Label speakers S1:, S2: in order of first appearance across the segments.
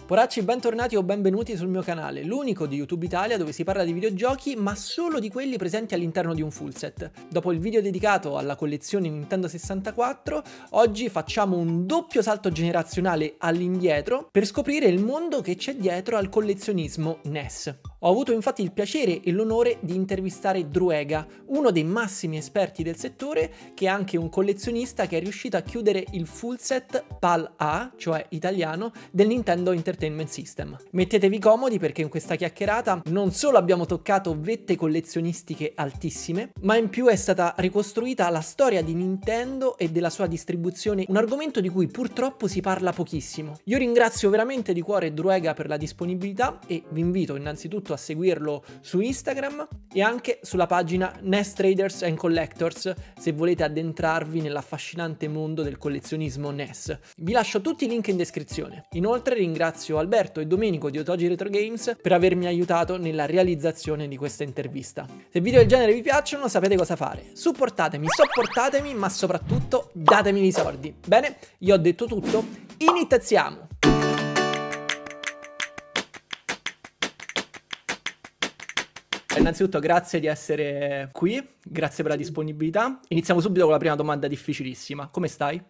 S1: Poracci, bentornati o benvenuti sul mio canale, l'unico di YouTube Italia dove si parla di videogiochi, ma solo di quelli presenti all'interno di un full set. Dopo il video dedicato alla collezione Nintendo 64, oggi facciamo un doppio salto generazionale all'indietro per scoprire il mondo che c'è dietro al collezionismo NES. Ho avuto infatti il piacere e l'onore di intervistare Druega, uno dei massimi esperti del settore, che è anche un collezionista che è riuscito a chiudere il full set PAL-A, cioè italiano, del Nintendo Entertainment System. Mettetevi comodi perché in questa chiacchierata non solo abbiamo toccato vette collezionistiche altissime, ma in più è stata ricostruita la storia di Nintendo e della sua distribuzione, un argomento di cui purtroppo si parla pochissimo. Io ringrazio veramente di cuore Druega per la disponibilità e vi invito innanzitutto a seguirlo su Instagram e anche sulla pagina NES Traders and Collectors se volete addentrarvi nell'affascinante mondo del collezionismo NES. Vi lascio tutti i link in descrizione. Inoltre ringrazio Alberto e Domenico di Otogi Retro Games per avermi aiutato nella realizzazione di questa intervista. Se video del genere vi piacciono sapete cosa fare. Supportatemi, sopportatemi, ma soprattutto datemi i soldi. Bene, io ho detto tutto, iniziamo! Innanzitutto grazie di essere qui, grazie per la disponibilità. Iniziamo subito con la prima domanda difficilissima. Come stai?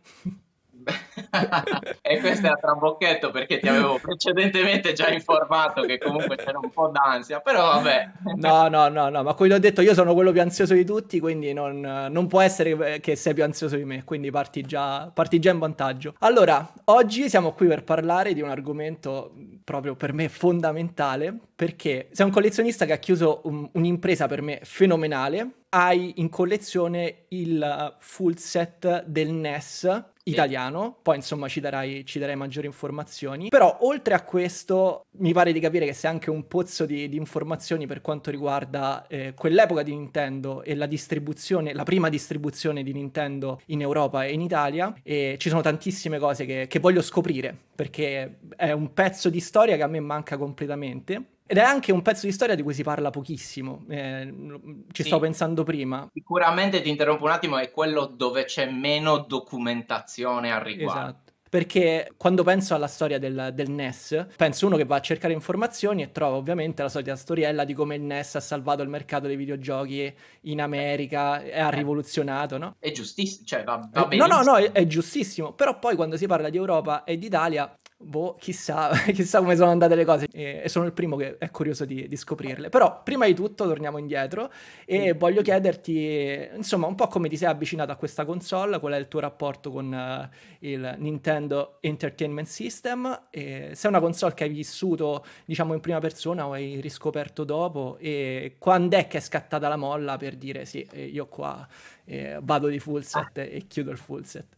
S2: E questo era trabocchetto perché ti avevo precedentemente già informato che comunque c'era un po' d'ansia, però vabbè.
S1: No, ma come ti ho detto io sono quello più ansioso di tutti, quindi non può essere che sei più ansioso di me, quindi parti già in vantaggio. Allora, oggi siamo qui per parlare di un argomento proprio per me fondamentale, perché sei un collezionista che ha chiuso un'impresa per me fenomenale. Hai in collezione il full set del NES italiano, poi insomma ci darai maggiori informazioni, però oltre a questo mi pare di capire che sei anche un pozzo di informazioni per quanto riguarda quell'epoca di Nintendo e la prima distribuzione di Nintendo in Europa e in Italia, e ci sono tantissime cose che voglio scoprire perché è un pezzo di storia che a me manca completamente. Ed è anche un pezzo di storia di cui si parla pochissimo, ci stavo pensando prima.
S2: Sicuramente ti interrompo un attimo, è quello dove c'è meno documentazione al riguardo.
S1: Esatto. Perché quando penso alla storia del NES, penso uno che va a cercare informazioni e trova ovviamente la solita storiella di come il NES ha salvato il mercato dei videogiochi in America e ha rivoluzionato, no?
S2: È giustissimo, cioè va benissimo.
S1: No, è giustissimo, però poi quando si parla di Europa e d'Italia, chissà come sono andate le cose, e sono il primo che è curioso di scoprirle. Però prima di tutto torniamo indietro e voglio chiederti insomma un po' come ti sei avvicinato a questa console, qual è il tuo rapporto con il Nintendo Entertainment System, e se è una console che hai vissuto diciamo in prima persona o hai riscoperto dopo, e quando è che è scattata la molla per dire sì, io qua vado di full set e chiudo il full set.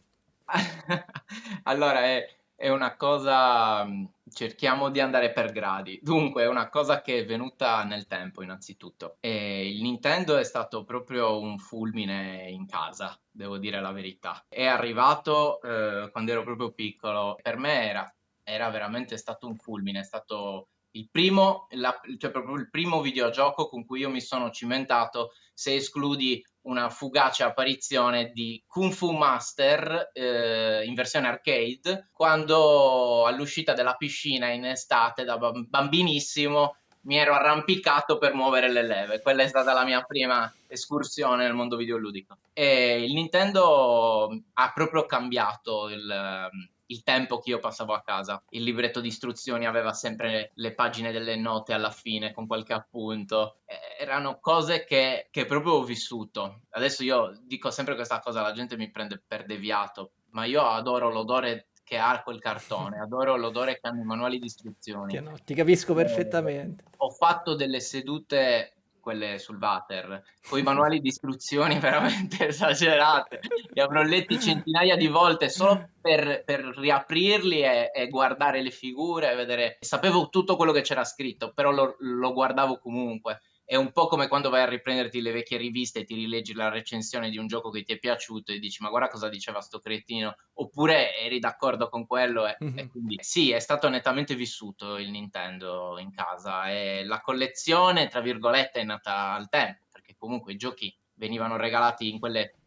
S2: Allora, è una cosa, cerchiamo di andare per gradi. Dunque, è una cosa che è venuta nel tempo, innanzitutto. E il Nintendo è stato proprio un fulmine in casa, devo dire la verità. È arrivato quando ero proprio piccolo. Per me era veramente stato un fulmine, è stato il primo, cioè proprio il primo videogioco con cui io mi sono cimentato, se escludi una fugace apparizione di Kung Fu Master in versione arcade, quando all'uscita della piscina in estate da bambinissimo mi ero arrampicato per muovere le leve. Quella è stata la mia prima escursione nel mondo videoludico. E il Nintendo ha proprio cambiato il tempo che io passavo a casa. Il libretto di istruzioni aveva sempre le pagine delle note alla fine con qualche appunto. Erano cose che proprio ho vissuto. Adesso io dico sempre questa cosa, la gente mi prende per deviato, ma io adoro l'odore che ha quel cartone, adoro l'odore che hanno i manuali di istruzioni.
S1: No, ti capisco perfettamente.
S2: Ho fatto delle sedute, quelle sul water, con i manuali di istruzioni veramente esagerate. Li avrò letti centinaia di volte solo per riaprirli e guardare le figure, e vedere. Sapevo tutto quello che c'era scritto, però lo guardavo comunque. È un po' come quando vai a riprenderti le vecchie riviste e ti rileggi la recensione di un gioco che ti è piaciuto e dici ma guarda cosa diceva sto cretino, oppure eri d'accordo con quello e quindi sì, è stato nettamente vissuto il Nintendo in casa, e la collezione tra virgolette è nata al tempo, perché comunque i giochi venivano regalati in quelle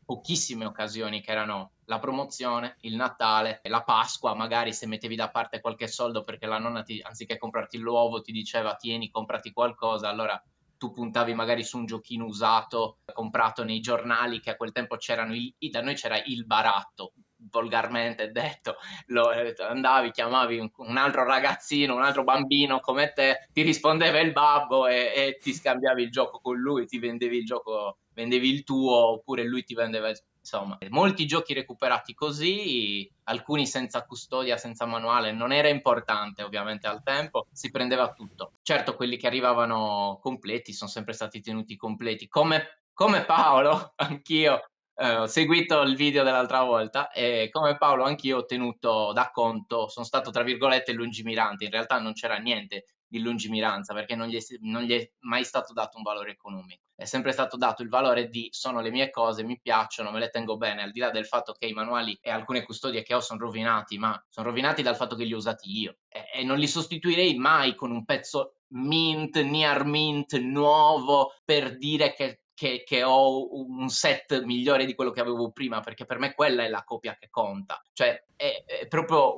S2: pochissime occasioni che erano la promozione, il Natale, la Pasqua, magari se mettevi da parte qualche soldo perché la nonna anziché comprarti l'uovo ti diceva tieni, comprati qualcosa, allora tu puntavi magari su un giochino usato comprato nei giornali, che a quel tempo c'erano da noi c'era il baratto, volgarmente detto, andavi, chiamavi un altro ragazzino, un altro bambino come te, ti rispondeva il babbo e ti scambiavi il gioco con lui, ti vendevi il gioco, vendevi il tuo oppure lui ti vendeva insomma, molti giochi recuperati così, alcuni senza custodia, senza manuale, non era importante ovviamente al tempo, si prendeva tutto. Certo, quelli che arrivavano completi sono sempre stati tenuti completi, come Paolo, anch'io ho seguito il video dell'altra volta e come Paolo anch'io ho tenuto da conto, sono stato tra virgolette lungimirante, in realtà non c'era niente di lungimiranza perché non gli è mai stato dato un valore economico, è sempre stato dato il valore di sono le mie cose, mi piacciono, me le tengo bene, al di là del fatto che i manuali e alcune custodie che ho sono rovinati, ma sono rovinati dal fatto che li ho usati io e non li sostituirei mai con un pezzo mint, near mint, nuovo per dire che ho un set migliore di quello che avevo prima, perché per me quella è la copia che conta. Cioè è proprio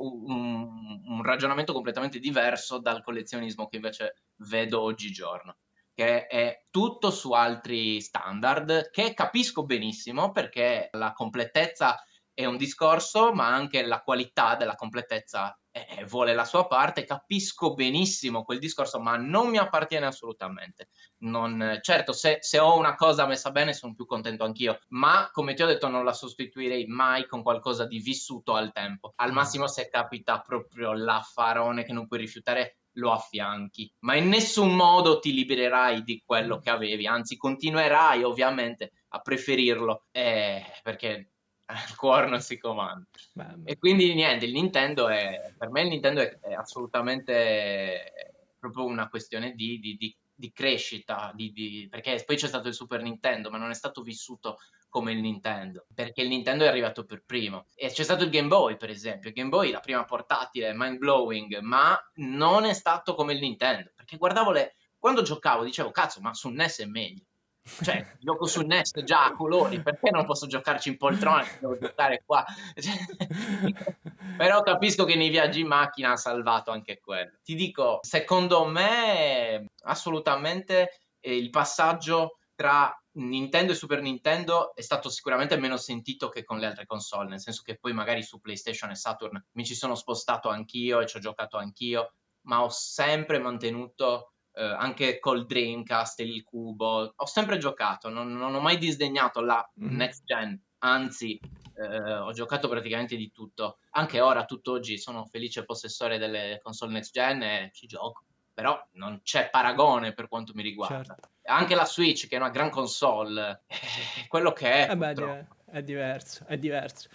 S2: un ragionamento completamente diverso dal collezionismo che invece vedo oggigiorno, che è tutto su altri standard, che capisco benissimo perché la completezza è un discorso, ma anche la qualità della completezza vuole la sua parte. Capisco benissimo quel discorso, ma non mi appartiene assolutamente. Certo, se ho una cosa messa bene sono più contento anch'io, ma come ti ho detto non la sostituirei mai con qualcosa di vissuto al tempo. Al massimo se capita proprio l'affarone che non puoi rifiutare, lo affianchi, ma in nessun modo ti libererai di quello che avevi, anzi continuerai ovviamente a preferirlo, perché il cuore non si comanda. E quindi niente, per me il Nintendo è assolutamente proprio una questione di crescita, perché poi c'è stato il Super Nintendo, ma non è stato vissuto come il Nintendo, perché il Nintendo è arrivato per primo. E c'è stato il Game Boy, per esempio. Il Game Boy, la prima portatile, mind blowing, ma non è stato come il Nintendo, perché quando giocavo dicevo, cazzo, ma su NES è meglio. Cioè, gioco sul NES già a colori, perché non posso giocarci in poltrona? Devo giocare qua. Però capisco che nei viaggi in macchina ha salvato anche quello. Ti dico, secondo me, assolutamente il passaggio tra Nintendo e Super Nintendo è stato sicuramente meno sentito che con le altre console, nel senso che poi magari su PlayStation e Saturn mi ci sono spostato anch'io e ci ho giocato anch'io, ma ho sempre mantenuto anche col Dreamcast e il cubo, ho sempre giocato, non ho mai disdegnato la next gen, anzi ho giocato praticamente di tutto, anche ora tutt'oggi sono felice possessore delle console next gen e ci gioco, però non c'è paragone per quanto mi riguarda.
S1: Certo.
S2: Anche la Switch, che è una gran console, è quello che è,
S1: Beh,
S2: purtroppo.
S1: è diverso, è diverso.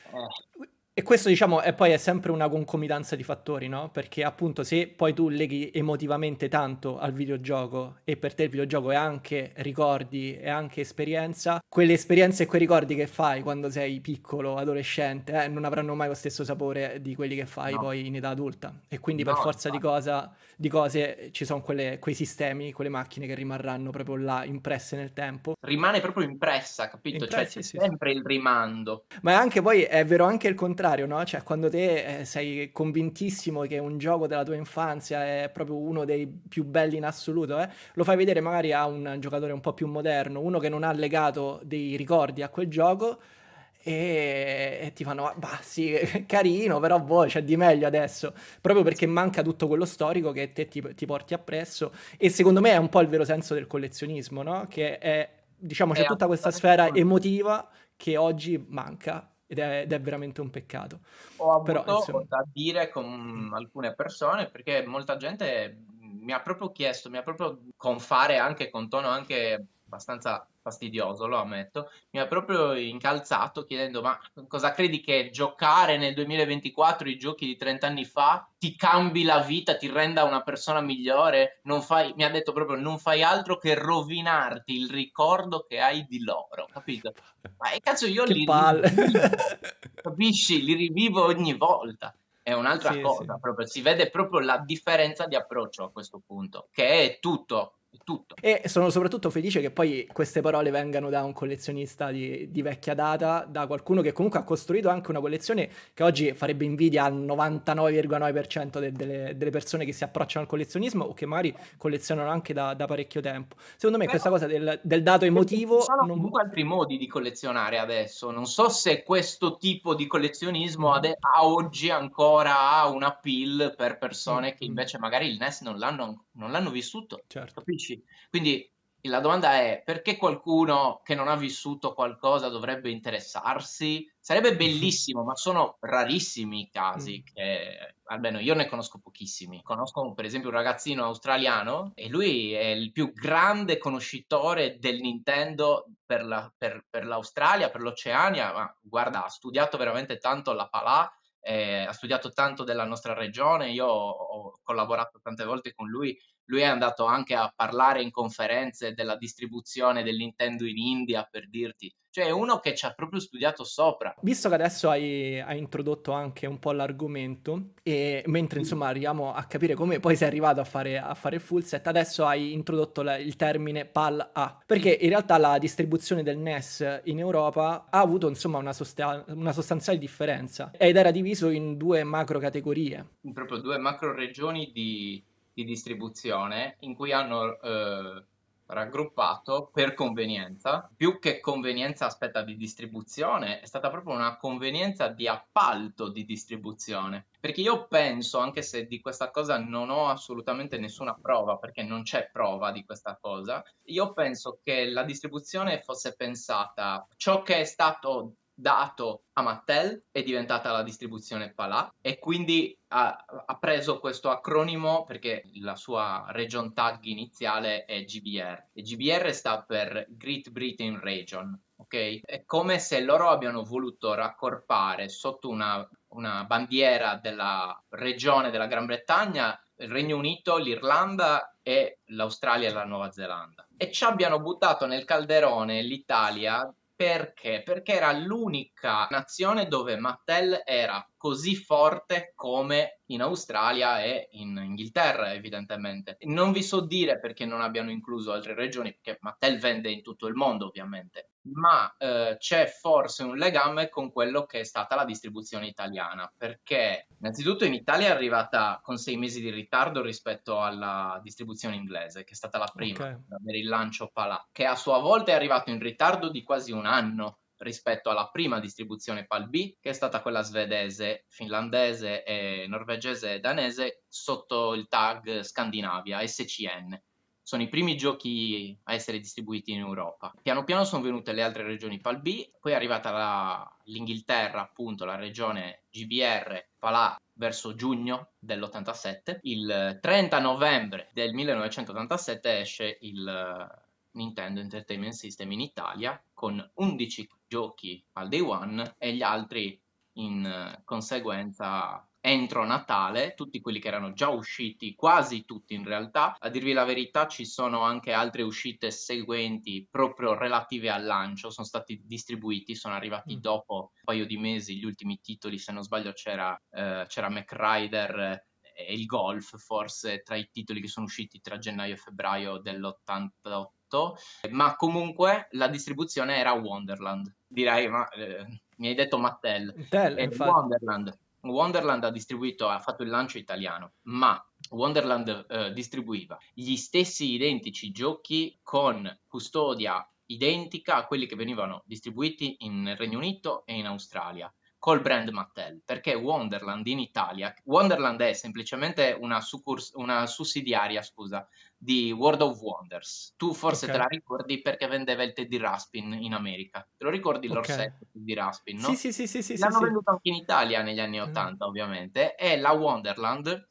S1: E questo, diciamo, è sempre una concomitanza di fattori, no? Perché appunto se poi tu leghi emotivamente tanto al videogioco e per te il videogioco è anche ricordi, è anche esperienza, quelle esperienze e quei ricordi che fai quando sei piccolo, adolescente, non avranno mai lo stesso sapore di quelli che fai poi in età adulta. E quindi per
S2: No,
S1: forza di cose ci sono quei sistemi, quelle macchine che rimarranno proprio là impresse nel tempo.
S2: rimane proprio impressa, capito? Cioè c'è
S1: Sì.
S2: sempre il rimando.
S1: Ma è anche poi è vero anche il contrario, no? Cioè, quando te sei convintissimo che un gioco della tua infanzia è proprio uno dei più belli in assoluto, lo fai vedere magari a un giocatore un po' più moderno, uno che non ha legato dei ricordi a quel gioco e ti fanno, bah sì, carino, però boh, c'è di meglio adesso, proprio perché manca tutto quello storico che te ti porti appresso e secondo me è un po' il vero senso del collezionismo, no? Che è, diciamo, c'è tutta questa sfera emotiva che oggi manca ed è veramente un peccato.
S2: Ho
S1: Però,
S2: avuto da dire con alcune persone perché molta gente mi ha proprio chiesto, mi ha proprio con fare anche con tono anche abbastanza fastidioso, lo ammetto, mi ha proprio incalzato chiedendo ma cosa credi che giocare nel 2024 i giochi di 30 anni fa ti cambi la vita, ti renda una persona migliore? Mi ha detto proprio non fai altro che rovinarti il ricordo che hai di loro, capito? Ma cazzo io
S1: che
S2: li
S1: palle.
S2: rivivo, capisci? Li rivivo ogni volta. È un'altra
S1: Sì.
S2: cosa, proprio si vede proprio la differenza di approccio a questo punto, che è tutto tutto.
S1: E sono soprattutto felice che poi queste parole vengano da un collezionista di vecchia data, da qualcuno che comunque ha costruito anche una collezione che oggi farebbe invidia al 99,9% delle persone che si approcciano al collezionismo o che magari collezionano anche da parecchio tempo. Secondo me questa
S2: Però
S1: cosa del dato
S2: ci
S1: emotivo
S2: sono
S1: non...
S2: comunque altri modi di collezionare adesso. Non so se questo tipo di collezionismo
S1: Mhm.
S2: a oggi ancora ha un appeal per
S1: Mm,
S2: persone che
S1: mm,
S2: invece magari il NES non l'hanno vissuto,
S1: certo.
S2: capisci? Quindi la domanda è: perché qualcuno che non ha vissuto qualcosa dovrebbe interessarsi? Sarebbe bellissimo, ma sono rarissimi i casi
S1: Mm.
S2: che, almeno io ne conosco pochissimi. Conosco per esempio un ragazzino australiano e lui è il più grande conoscitore del Nintendo per l'Australia, per l'Oceania, ma guarda, ha studiato veramente tanto la Palà, ha studiato tanto della nostra regione, io ho collaborato tante volte con lui. Lui è andato anche a parlare in conferenze della distribuzione del Nintendo in India, per dirti. Cioè, è uno che ci ha proprio studiato sopra.
S1: Visto che adesso hai introdotto anche un po' l'argomento, e mentre insomma arriviamo a capire come poi sei arrivato a fare il full set, adesso hai introdotto il termine PAL-A, perché in realtà la distribuzione del NES in Europa ha avuto insomma una sostanziale differenza ed era diviso in due macro categorie.
S2: Proprio due macro regioni di distribuzione in cui hanno raggruppato per convenienza, più che convenienza aspetta di distribuzione, è stata proprio una convenienza di appalto di distribuzione. Perché io penso, anche se di questa cosa non ho assolutamente nessuna prova, perché non c'è prova di questa cosa, io penso che la distribuzione fosse pensata, ciò che è stato dato a Mattel è diventata la distribuzione Palà e quindi ha preso questo acronimo perché la sua region tag iniziale è GBR e GBR sta per Great Britain Region, ok? È come se loro abbiano voluto raccorpare sotto una bandiera della regione della Gran Bretagna il Regno Unito, l'Irlanda e l'Australia e la Nuova Zelanda. E ci abbiano buttato nel calderone l'Italia perché? Perché era l'unica nazione dove Mattel era così forte come in Australia e in Inghilterra, evidentemente. Non vi so dire perché non abbiano incluso altre regioni, perché Mattel vende in tutto il mondo, ovviamente, ma c'è forse un legame con quello che è stata la distribuzione italiana, perché innanzitutto in Italia è arrivata con 6 mesi di ritardo rispetto alla distribuzione inglese, che è stata la
S1: Ok.
S2: prima, per il lancio Palà, che a sua volta è arrivato in ritardo di quasi un anno rispetto alla prima distribuzione PAL-B, che è stata quella svedese, finlandese, norvegese e danese sotto il tag Scandinavia, SCN. Sono i primi giochi a essere distribuiti in Europa. Piano piano sono venute le altre regioni PAL-B, poi è arrivata l'Inghilterra, appunto, la regione GBR, PALA verso giugno dell'87. Il 30 novembre del 1987 esce il Nintendo Entertainment System in Italia con 11 giochi al day one e gli altri in conseguenza entro Natale, tutti quelli che erano già usciti, quasi tutti in realtà. A dirvi la verità, ci sono anche altre uscite seguenti proprio relative al lancio, sono stati distribuiti, sono arrivati dopo un paio di mesi gli ultimi titoli, se non sbaglio c'era Mac Rider e il Golf, forse tra i titoli che sono usciti tra gennaio e febbraio dell'88, ma comunque la distribuzione era Wonderland. Direi, ma mi hai detto Mattel.
S1: Intel, infatti.
S2: Wonderland ha fatto il lancio italiano, ma Wonderland distribuiva gli stessi identici giochi con custodia identica a quelli che venivano distribuiti in Regno Unito e in Australia col brand Mattel, perché Wonderland in Italia, Wonderland è semplicemente una sussidiaria, scusa, di World of Wonders. Tu forse te
S1: Ok,
S2: la ricordi perché vendeva il Teddy Ruspin in America. Te lo ricordi
S1: ok.
S2: l'orsetto Teddy Ruspin,
S1: Sì,
S2: no?
S1: sì, sì, sì, sì, sì,
S2: L'hanno
S1: sì.
S2: venduto anche in Italia negli anni
S1: Eh,
S2: 80, ovviamente, e la Wonderland,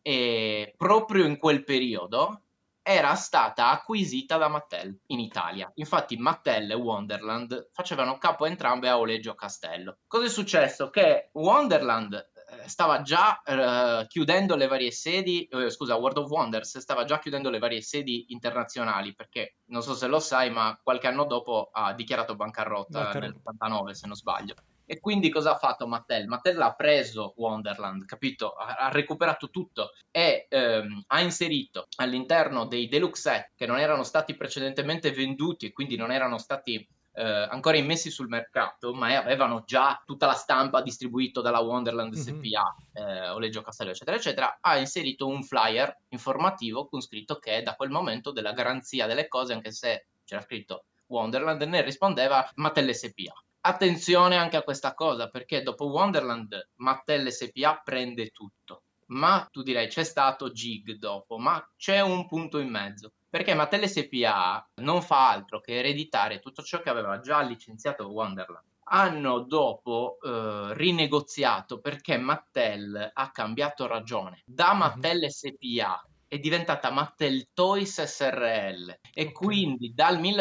S2: proprio in quel periodo, era stata acquisita da Mattel in Italia. Infatti Mattel e Wonderland facevano capo entrambe a Oleggio Castello. Cosa è successo? Che Wonderland stava già chiudendo le varie sedi, scusa, World of Wonders stava già chiudendo le varie sedi internazionali perché, non so se lo sai, ma qualche anno dopo ha dichiarato bancarotta
S1: Vaccarone.
S2: nell'89, se non sbaglio. E quindi cosa ha fatto Mattel? Mattel ha preso Wonderland, capito? Ha recuperato tutto e ha inserito all'interno dei deluxe set che non erano stati precedentemente venduti e quindi non erano stati ancora immessi sul mercato, ma avevano già tutta la stampa distribuito dalla Wonderland SPA, Oleggio Castello, eccetera, eccetera, ha inserito un flyer informativo con scritto che da quel momento della garanzia delle cose, anche se c'era scritto Wonderland, ne rispondeva Mattel SPA. Attenzione anche a questa cosa, perché dopo Wonderland Mattel SPA prende tutto. Ma tu direi c'è stato Gig dopo, ma c'è un punto in mezzo, perché Mattel SPA non fa altro che ereditare tutto ciò che aveva già licenziato Wonderland. Hanno dopo rinegoziato perché Mattel ha cambiato ragione. Da Mattel SPA è diventata Mattel Toys SRL e quindi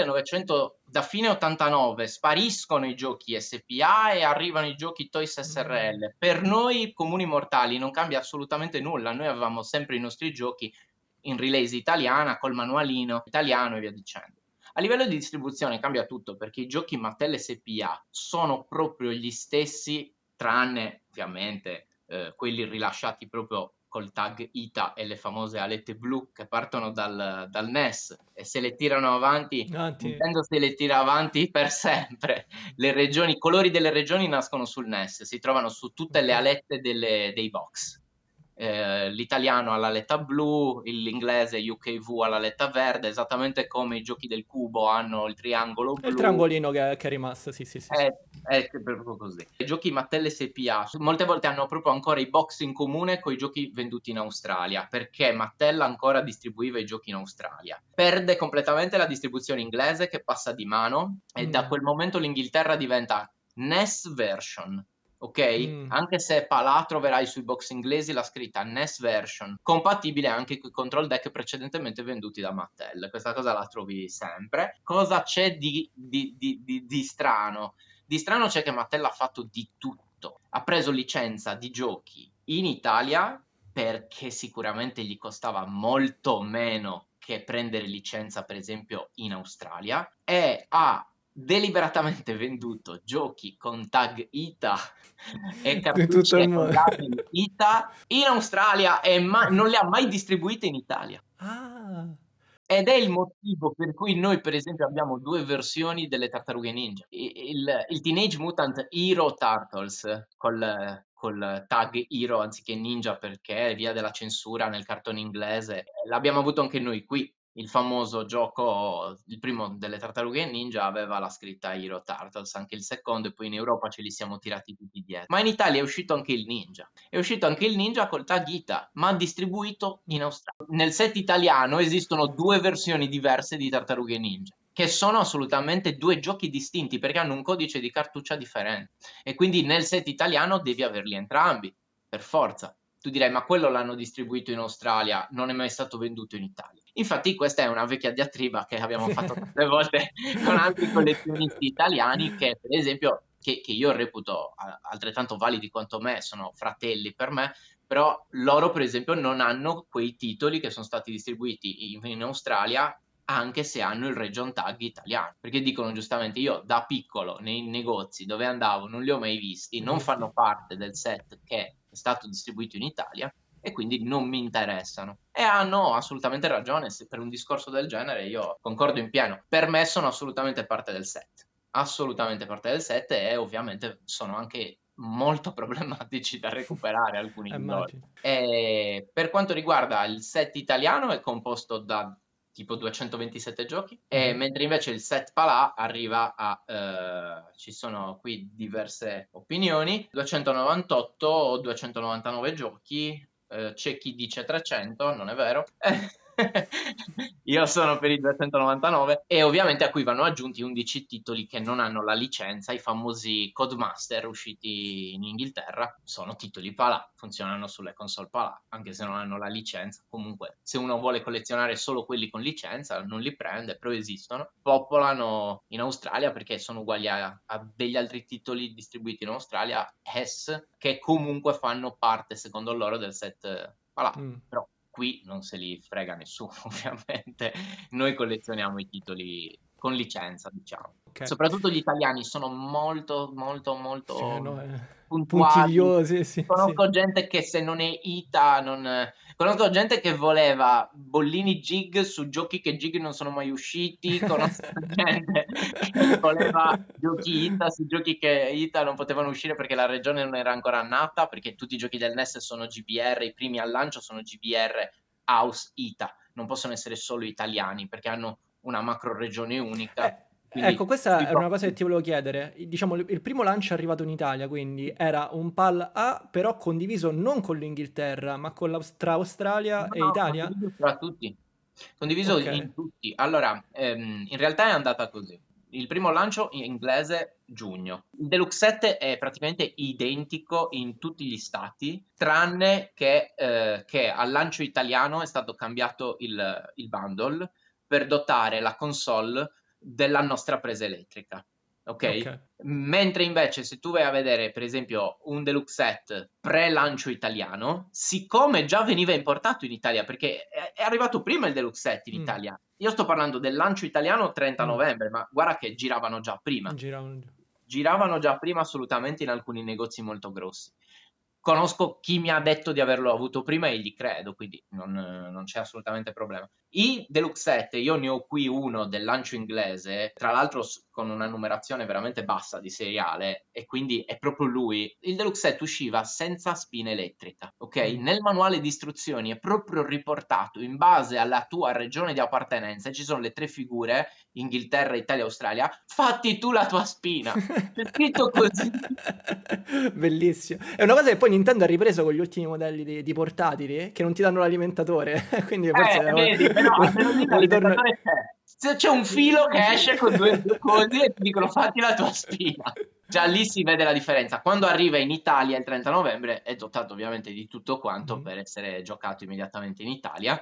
S2: da fine 89 spariscono i giochi SPA e arrivano i giochi Toys SRL. Per noi comuni mortali non cambia assolutamente nulla, noi avevamo sempre i nostri giochi in release italiana col manualino italiano e via dicendo. A livello di distribuzione cambia tutto, perché i giochi Mattel SPA sono proprio gli stessi, tranne ovviamente quelli rilasciati proprio col tag ITA e le famose alette blu che partono dal NES e se le tirano avanti, Nintendo se le tira avanti per sempre. I colori delle regioni nascono sul NES, si trovano su tutte le alette dei box. L'italiano ha l'aletta blu, l'inglese UKV ha l'aletta verde, esattamente come i giochi del cubo hanno il triangolo blu.
S1: Il triangolino che è rimasto, sì.
S2: È proprio così. I giochi Mattel SPA molte volte hanno proprio ancora i box in comune con i giochi venduti in Australia, perché Mattel ancora distribuiva i giochi in Australia. Perde completamente la distribuzione inglese che passa di mano e da quel momento l'Inghilterra diventa NES version. Ok? Anche se PALA troverai sui box inglesi la scritta NES version, compatibile anche con i control deck precedentemente venduti da Mattel. Questa cosa la trovi sempre. Cosa c'è di strano? Di strano c'è che Mattel ha fatto di tutto. Ha preso licenza di giochi in Italia perché sicuramente gli costava molto meno che prendere licenza per esempio in Australia e ha deliberatamente venduto giochi con tag ITA e cartucce con tag ITA in Australia e non li ha mai distribuite in Italia. Ed è il motivo per cui noi, per esempio, abbiamo due versioni delle Tartarughe Ninja. Il Teenage Mutant Hero Turtles col tag Hero anziché Ninja perché via della censura nel cartone inglese. L'abbiamo avuto anche noi qui. Il famoso gioco, il primo delle Tartarughe Ninja, aveva la scritta Hero Turtles, anche il secondo, e poi in Europa ce li siamo tirati tutti dietro. Ma in Italia è uscito anche il Ninja. È uscito anche il Ninja col tag ITA, ma distribuito in Australia. Nel set italiano esistono due versioni diverse di Tartarughe Ninja, che sono assolutamente due giochi distinti, perché hanno un codice di cartuccia differente. E quindi nel set italiano devi averli entrambi, per forza. Tu direi, ma quello l'hanno distribuito in Australia, non è mai stato venduto in Italia. Infatti questa è una vecchia diatriba che abbiamo fatto tante volte con altri collezionisti italiani che, per esempio, che io reputo altrettanto validi quanto me, sono fratelli per me, però loro, per esempio, non hanno quei titoli che sono stati distribuiti in Australia anche se hanno il region tag italiano, perché dicono giustamente io da piccolo nei negozi dove andavo non li ho mai visti, non fanno parte del set che è stato distribuito in Italia e quindi non mi interessano. E hanno assolutamente ragione, se per un discorso del genere io concordo in pieno. Per me sono assolutamente parte del set, assolutamente parte del set e ovviamente sono anche molto problematici da recuperare alcuni di loro. E per quanto riguarda il set italiano è composto da tipo 227 giochi, mentre invece il set PALA arriva a, ci sono qui diverse opinioni, 298 o 299 giochi, c'è chi dice 300, non è vero. Io sono per i 299 e ovviamente a cui vanno aggiunti 11 titoli che non hanno la licenza, i famosi Codemaster usciti in Inghilterra, sono titoli PALA, funzionano sulle console PALA, anche se non hanno la licenza. Comunque se uno vuole collezionare solo quelli con licenza non li prende, però esistono, popolano in Australia perché sono uguali a degli altri titoli distribuiti in Australia, che comunque fanno parte secondo loro del set PALA, però qui non se li frega nessuno, ovviamente. Noi collezioniamo i titoli con licenza, diciamo.
S1: Ok.
S2: Soprattutto gli italiani sono molto, molto,
S1: Cioè,
S2: molto
S1: no,
S2: puntuali.
S1: puntigliosi, sì, sì.
S2: Conosco gente che se non è ITA non... Conosco gente che voleva bollini Gig su giochi che Gig non sono mai usciti. Conosco gente che voleva giochi ITA su giochi che ITA non potevano uscire perché la regione non era ancora nata, perché tutti i giochi del NES sono GBR, i primi al lancio sono GBR House ITA, non possono essere solo italiani perché hanno una macro regione unica.
S1: Ecco,
S2: Quindi
S1: questa
S2: sui
S1: è una cosa che
S2: giochi...
S1: ti volevo chiedere. Diciamo, il primo lancio è arrivato in Italia, quindi era un PAL A, però condiviso non con l'Inghilterra, ma con tra Australia
S2: No,
S1: e
S2: no,
S1: Italia?
S2: condiviso tra tutti. Condiviso
S1: Ok,
S2: in tutti. Allora, in realtà è andata così. Il primo lancio in inglese giugno. Il Deluxe 7 è praticamente identico in tutti gli stati, tranne che al lancio italiano è stato cambiato il bundle per dotare la console della nostra presa elettrica.
S1: ok.
S2: Ok? Mentre invece se tu vai a vedere per esempio un Deluxe Set pre-lancio italiano, siccome già veniva importato in Italia, perché è arrivato prima il Deluxe Set in
S1: Mm,
S2: Italia, io sto parlando del lancio italiano 30
S1: mm,
S2: novembre, ma guarda che giravano già prima.
S1: giravano già.
S2: Giravano già prima assolutamente in alcuni negozi molto grossi. Conosco chi mi ha detto di averlo avuto prima e gli credo, quindi non c'è assolutamente problema. I Deluxe 7, io ne ho qui uno del lancio inglese, tra l'altro con una numerazione veramente bassa di seriale, e quindi è proprio lui. Il Deluxe 7 usciva senza spina elettrica, ok?
S1: Mm.
S2: Nel manuale di istruzioni è proprio riportato in base alla tua regione di appartenenza, ci sono le 3 figure, Inghilterra, Italia, Australia, fatti tu la tua spina. C'è scritto così.
S1: Bellissimo. È una cosa che poi Nintendo ha ripreso con gli ultimi modelli di portatili che non ti danno l'alimentatore. Quindi forse è
S2: Vedi, però almeno lì
S1: un ritorno.
S2: l'alimentatore c'è. Se c'è un filo che esce con due cose e ti dicono fatti la tua spina. Già lì si vede la differenza. Quando arriva in Italia il 30 novembre è dotato ovviamente di tutto quanto
S1: Mhm.
S2: per essere giocato immediatamente in Italia.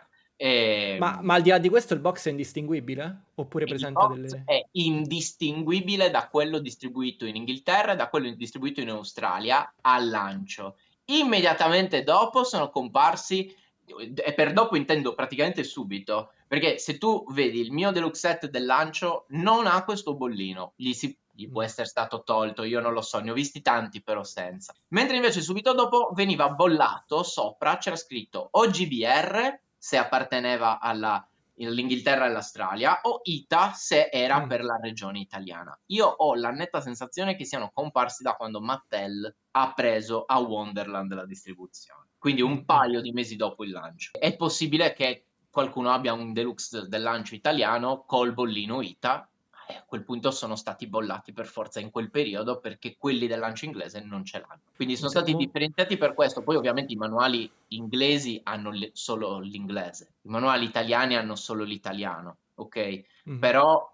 S1: Ma al di là di questo il box è indistinguibile? Oppure
S2: Il
S1: presenta
S2: box
S1: delle.
S2: è indistinguibile da quello distribuito in Inghilterra e da quello distribuito in Australia al lancio. Immediatamente dopo sono comparsi, e per dopo intendo praticamente subito, perché se tu vedi il mio deluxe set del lancio non ha questo bollino, gli può
S1: Mm.
S2: essere stato tolto, io non lo so, ne ho visti tanti però senza. Mentre invece subito dopo veniva bollato sopra, c'era scritto o GBR se apparteneva all'Inghilterra e all'Australia o ITA se era
S1: Mm.
S2: per la regione italiana. Io ho la netta sensazione che siano comparsi da quando Mattel ha preso a Wonderland la distribuzione, quindi un
S1: Mm, mm.
S2: paio di mesi dopo il lancio. È possibile che qualcuno abbia un deluxe del lancio italiano col bollino ITA, e a quel punto sono stati bollati per forza in quel periodo perché quelli del lancio inglese non ce l'hanno. Quindi sono stati differenziati per questo. Poi ovviamente i manuali inglesi hanno solo l'inglese, i manuali italiani hanno solo l'italiano, ok?
S1: Mhm.
S2: Però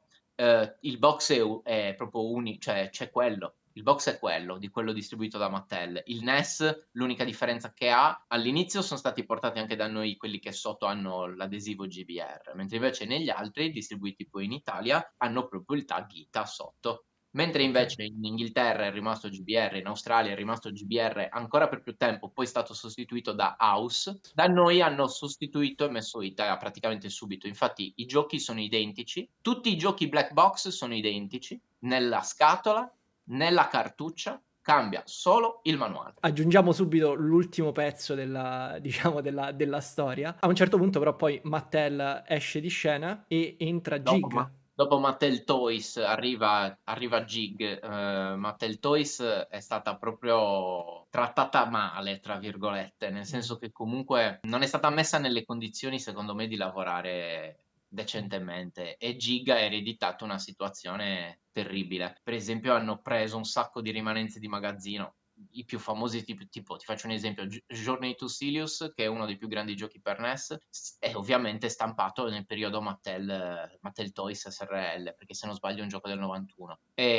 S2: il box è proprio unico, cioè c'è quello. Il box è quello, di quello distribuito da Mattel. Il NES, l'unica differenza che ha, all'inizio sono stati portati anche da noi quelli che sotto hanno l'adesivo GBR, mentre invece negli altri, distribuiti poi in Italia, hanno proprio il tag ITA sotto. Mentre
S1: Ok.
S2: invece in Inghilterra è rimasto GBR, in Australia è rimasto GBR ancora per più tempo, poi è stato sostituito da House, da noi hanno sostituito e messo ITA praticamente subito. Infatti i giochi sono identici, tutti i giochi black box sono identici, nella scatola, nella cartuccia, cambia solo il manuale.
S1: Aggiungiamo subito l'ultimo pezzo diciamo, della storia. A un certo punto, però, poi Mattel esce di scena e entra
S2: Dopo,
S1: Gig.
S2: dopo Mattel Toys arriva Gig. Mattel Toys è stata proprio trattata male, tra virgolette, nel
S1: Mm,
S2: senso che comunque non è stata messa nelle condizioni, secondo me, di lavorare
S1: mm.
S2: decentemente e Gig ha ereditato una situazione terribile. Per esempio, hanno preso un sacco di rimanenze di magazzino. I più famosi, tipo, ti faccio un esempio, Journey to Silius, che è uno dei più grandi giochi per NES, è ovviamente stampato nel periodo Mattel Toys SRL, perché se non sbaglio è un gioco del 91.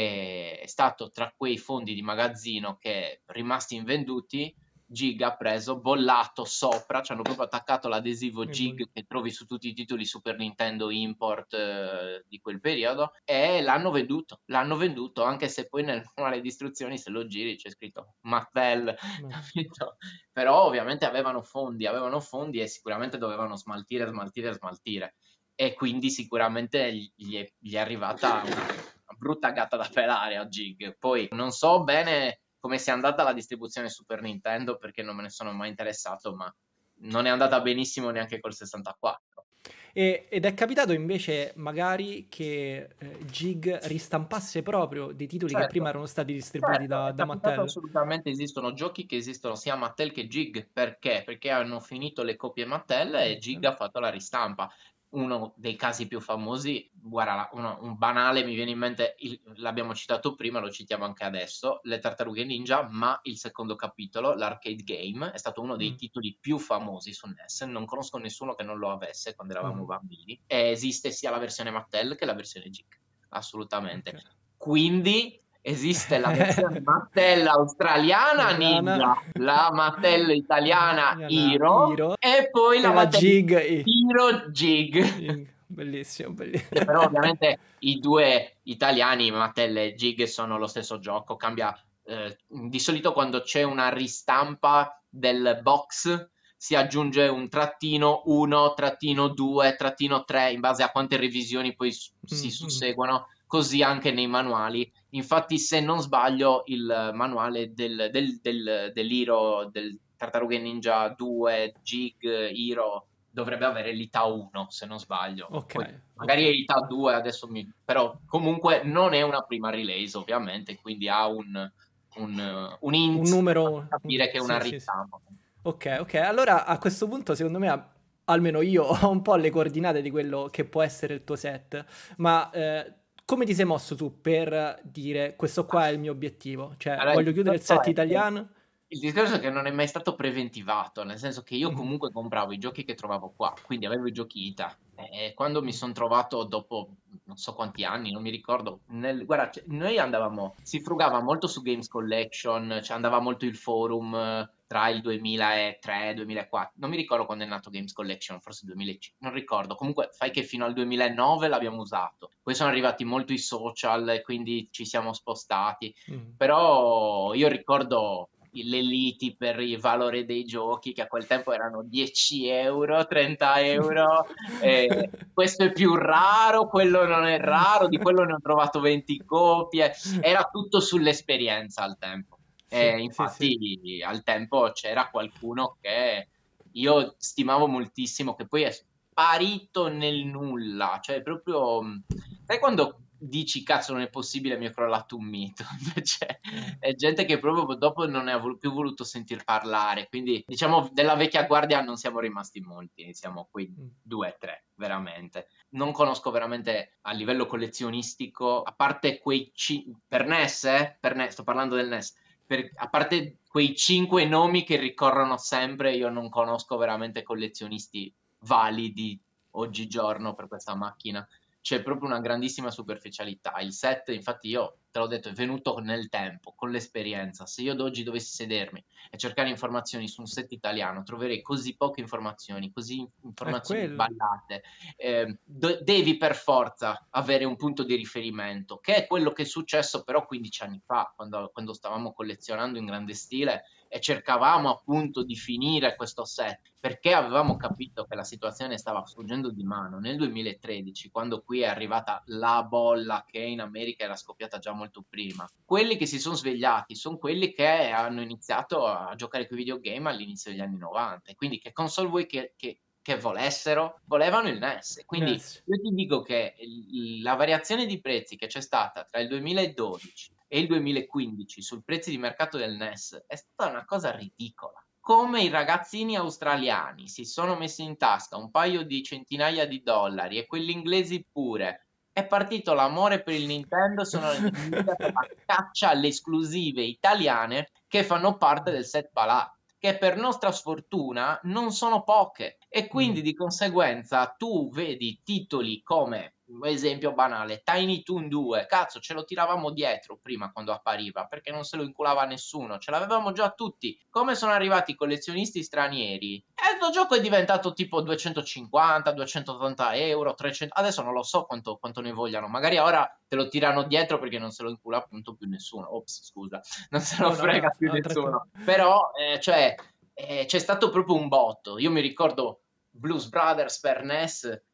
S2: È stato tra quei fondi di magazzino che rimasti invenduti, Gig ha preso, bollato sopra, ci hanno proprio attaccato l'adesivo
S1: Che
S2: Gig
S1: bello.
S2: che trovi su tutti i titoli Super Nintendo import di quel periodo e l'hanno venduto anche se poi nel manuale di istruzioni se lo giri c'è scritto Mattel,
S1: Ma-
S2: capito? Però ovviamente avevano fondi e sicuramente dovevano smaltire e quindi sicuramente gli è arrivata una brutta gatta da pelare a Gig. Poi non so bene come sia andata la distribuzione Super Nintendo perché non me ne sono mai interessato, ma non è andata benissimo neanche col 64.
S1: Ed è capitato invece magari che Gig ristampasse proprio dei titoli che prima
S2: Certo,
S1: erano stati distribuiti
S2: certo,
S1: da,
S2: è
S1: da
S2: capitato
S1: Mattel?
S2: assolutamente, esistono giochi che esistono sia Mattel che Gig, perché? Perché hanno finito le copie Mattel e Gig
S1: Mattel.
S2: ha fatto la ristampa. Uno dei casi più famosi, guarda, un banale mi viene in mente, l'abbiamo citato prima, lo citiamo anche adesso, le Tartarughe Ninja, ma il secondo capitolo, l'arcade game, è stato uno dei
S1: Mm,
S2: titoli più famosi su NES, non conosco nessuno che non lo avesse quando eravamo
S1: mhm,
S2: bambini, e esiste sia la versione Mattel che la versione Gig,
S1: ok.
S2: assolutamente. Quindi esiste la versione Mattel australiana
S1: Italiana,
S2: Ninja, la Mattel italiana
S1: italiana
S2: Hero
S1: Hero
S2: e poi
S1: e
S2: la
S1: la
S2: Mattel
S1: Gig.
S2: Hero Jig.
S1: Bellissimo,
S2: Che
S1: bellissimo.
S2: però ovviamente i due italiani, Mattel e Gig, sono lo stesso gioco, cambia di solito quando c'è una ristampa del box si aggiunge un trattino 1, trattino 2, trattino 3 in base a quante revisioni poi si susseguono, così anche nei manuali. Infatti, se non sbaglio, il manuale dell'Hero, del Tartarughe Ninja 2, Gig, Hero, dovrebbe avere l'ITA 1, se non sbaglio.
S1: Ok,
S2: Poi
S1: ok.
S2: magari è l'ITA 2, però comunque non è una prima release, ovviamente, quindi ha un
S1: Un
S2: hint a
S1: numero,
S2: capire che è una
S1: sì, sì, sì.
S2: ristampa.
S1: Ok, ok. Allora a questo punto, secondo me, almeno io ho un po' le coordinate di quello che può essere il tuo set. Ma come ti sei mosso tu per dire questo qua è il mio obiettivo? Cioè,
S2: Allora,
S1: voglio chiudere il set italiano?
S2: il discorso è che non è mai stato preventivato, nel senso che io
S1: Mhm,
S2: comunque compravo i giochi che trovavo qua, quindi avevo i giochi ITA. E quando mi sono trovato dopo non so quanti anni, non mi ricordo, guarda, noi andavamo, si frugava molto su Games Collection, cioè andava molto il forum tra il 2003 e il 2004, non mi ricordo quando è nato Games Collection, forse 2005, non ricordo, comunque fai che fino al 2009 l'abbiamo usato, poi sono arrivati molto i social e quindi ci siamo spostati.
S1: mhm.
S2: Però io ricordo le liti per il valore dei giochi che a quel tempo erano 10 euro, 30 euro, questo è più raro, quello non è raro, di quello ne ho trovato 20 copie, era tutto sull'esperienza al tempo.
S1: Sì,
S2: E
S1: sì, sì.
S2: infatti al tempo c'era qualcuno che io stimavo moltissimo, che poi è sparito nel nulla, cioè proprio sai quando dici cazzo non è possibile, mi è crollato un mito, invece è gente che proprio dopo non ne ha più voluto sentir parlare, quindi diciamo della vecchia guardia non siamo rimasti molti, siamo quei
S1: Mm.
S2: due o tre veramente. Non conosco veramente a livello collezionistico, a parte quei per NES, per NES, sto parlando del NES, a parte quei cinque nomi che ricorrono sempre, io non conosco veramente collezionisti validi oggigiorno per questa macchina. C'è proprio una grandissima superficialità. Il set, infatti, io te l'ho detto, è venuto nel tempo, con l'esperienza. Se io ad oggi dovessi sedermi e cercare informazioni su un set italiano, troverei così poche informazioni, così
S1: È
S2: informazioni
S1: quello.
S2: sbagliate. Devi per forza avere un punto di riferimento, che è quello che è successo però 15 anni fa, quando stavamo collezionando in grande stile e cercavamo appunto di finire questo set, perché avevamo capito che la situazione stava sfuggendo di mano nel 2013, quando qui è arrivata la bolla che in America era scoppiata già molto prima. Quelli che si sono svegliati sono quelli che hanno iniziato a giocare con i videogame all'inizio degli anni 90, e quindi che console vuoi che volessero, volevano il NES. Quindi
S1: Yes.
S2: io ti dico che la variazione di prezzi che c'è stata tra il 2012 e il 2015 sul prezzo di mercato del NES è stata una cosa ridicola. Come i ragazzini australiani si sono messi in tasca un paio di centinaia di dollari e quelli inglesi pure, è partito l'amore per il Nintendo, sono iniziata la caccia alle esclusive italiane che fanno parte del set Palà, che per nostra sfortuna non sono poche, e
S1: Mm.
S2: quindi di conseguenza tu vedi titoli come, esempio banale, Tiny Toon 2, cazzo ce lo tiravamo dietro prima quando appariva perché non se lo inculava nessuno, ce l'avevamo già tutti. Come sono arrivati i collezionisti stranieri? E il gioco è diventato tipo 250, 280 euro, 300, adesso non lo so quanto ne vogliano, magari ora te lo tirano dietro perché non se lo incula appunto più nessuno. Ops, scusa, non se lo
S1: No, no,
S2: frega
S1: no,
S2: più
S1: no, tranquillo.
S2: nessuno. Però, c'è stato proprio un botto. Io mi ricordo Blues Brothers per NES,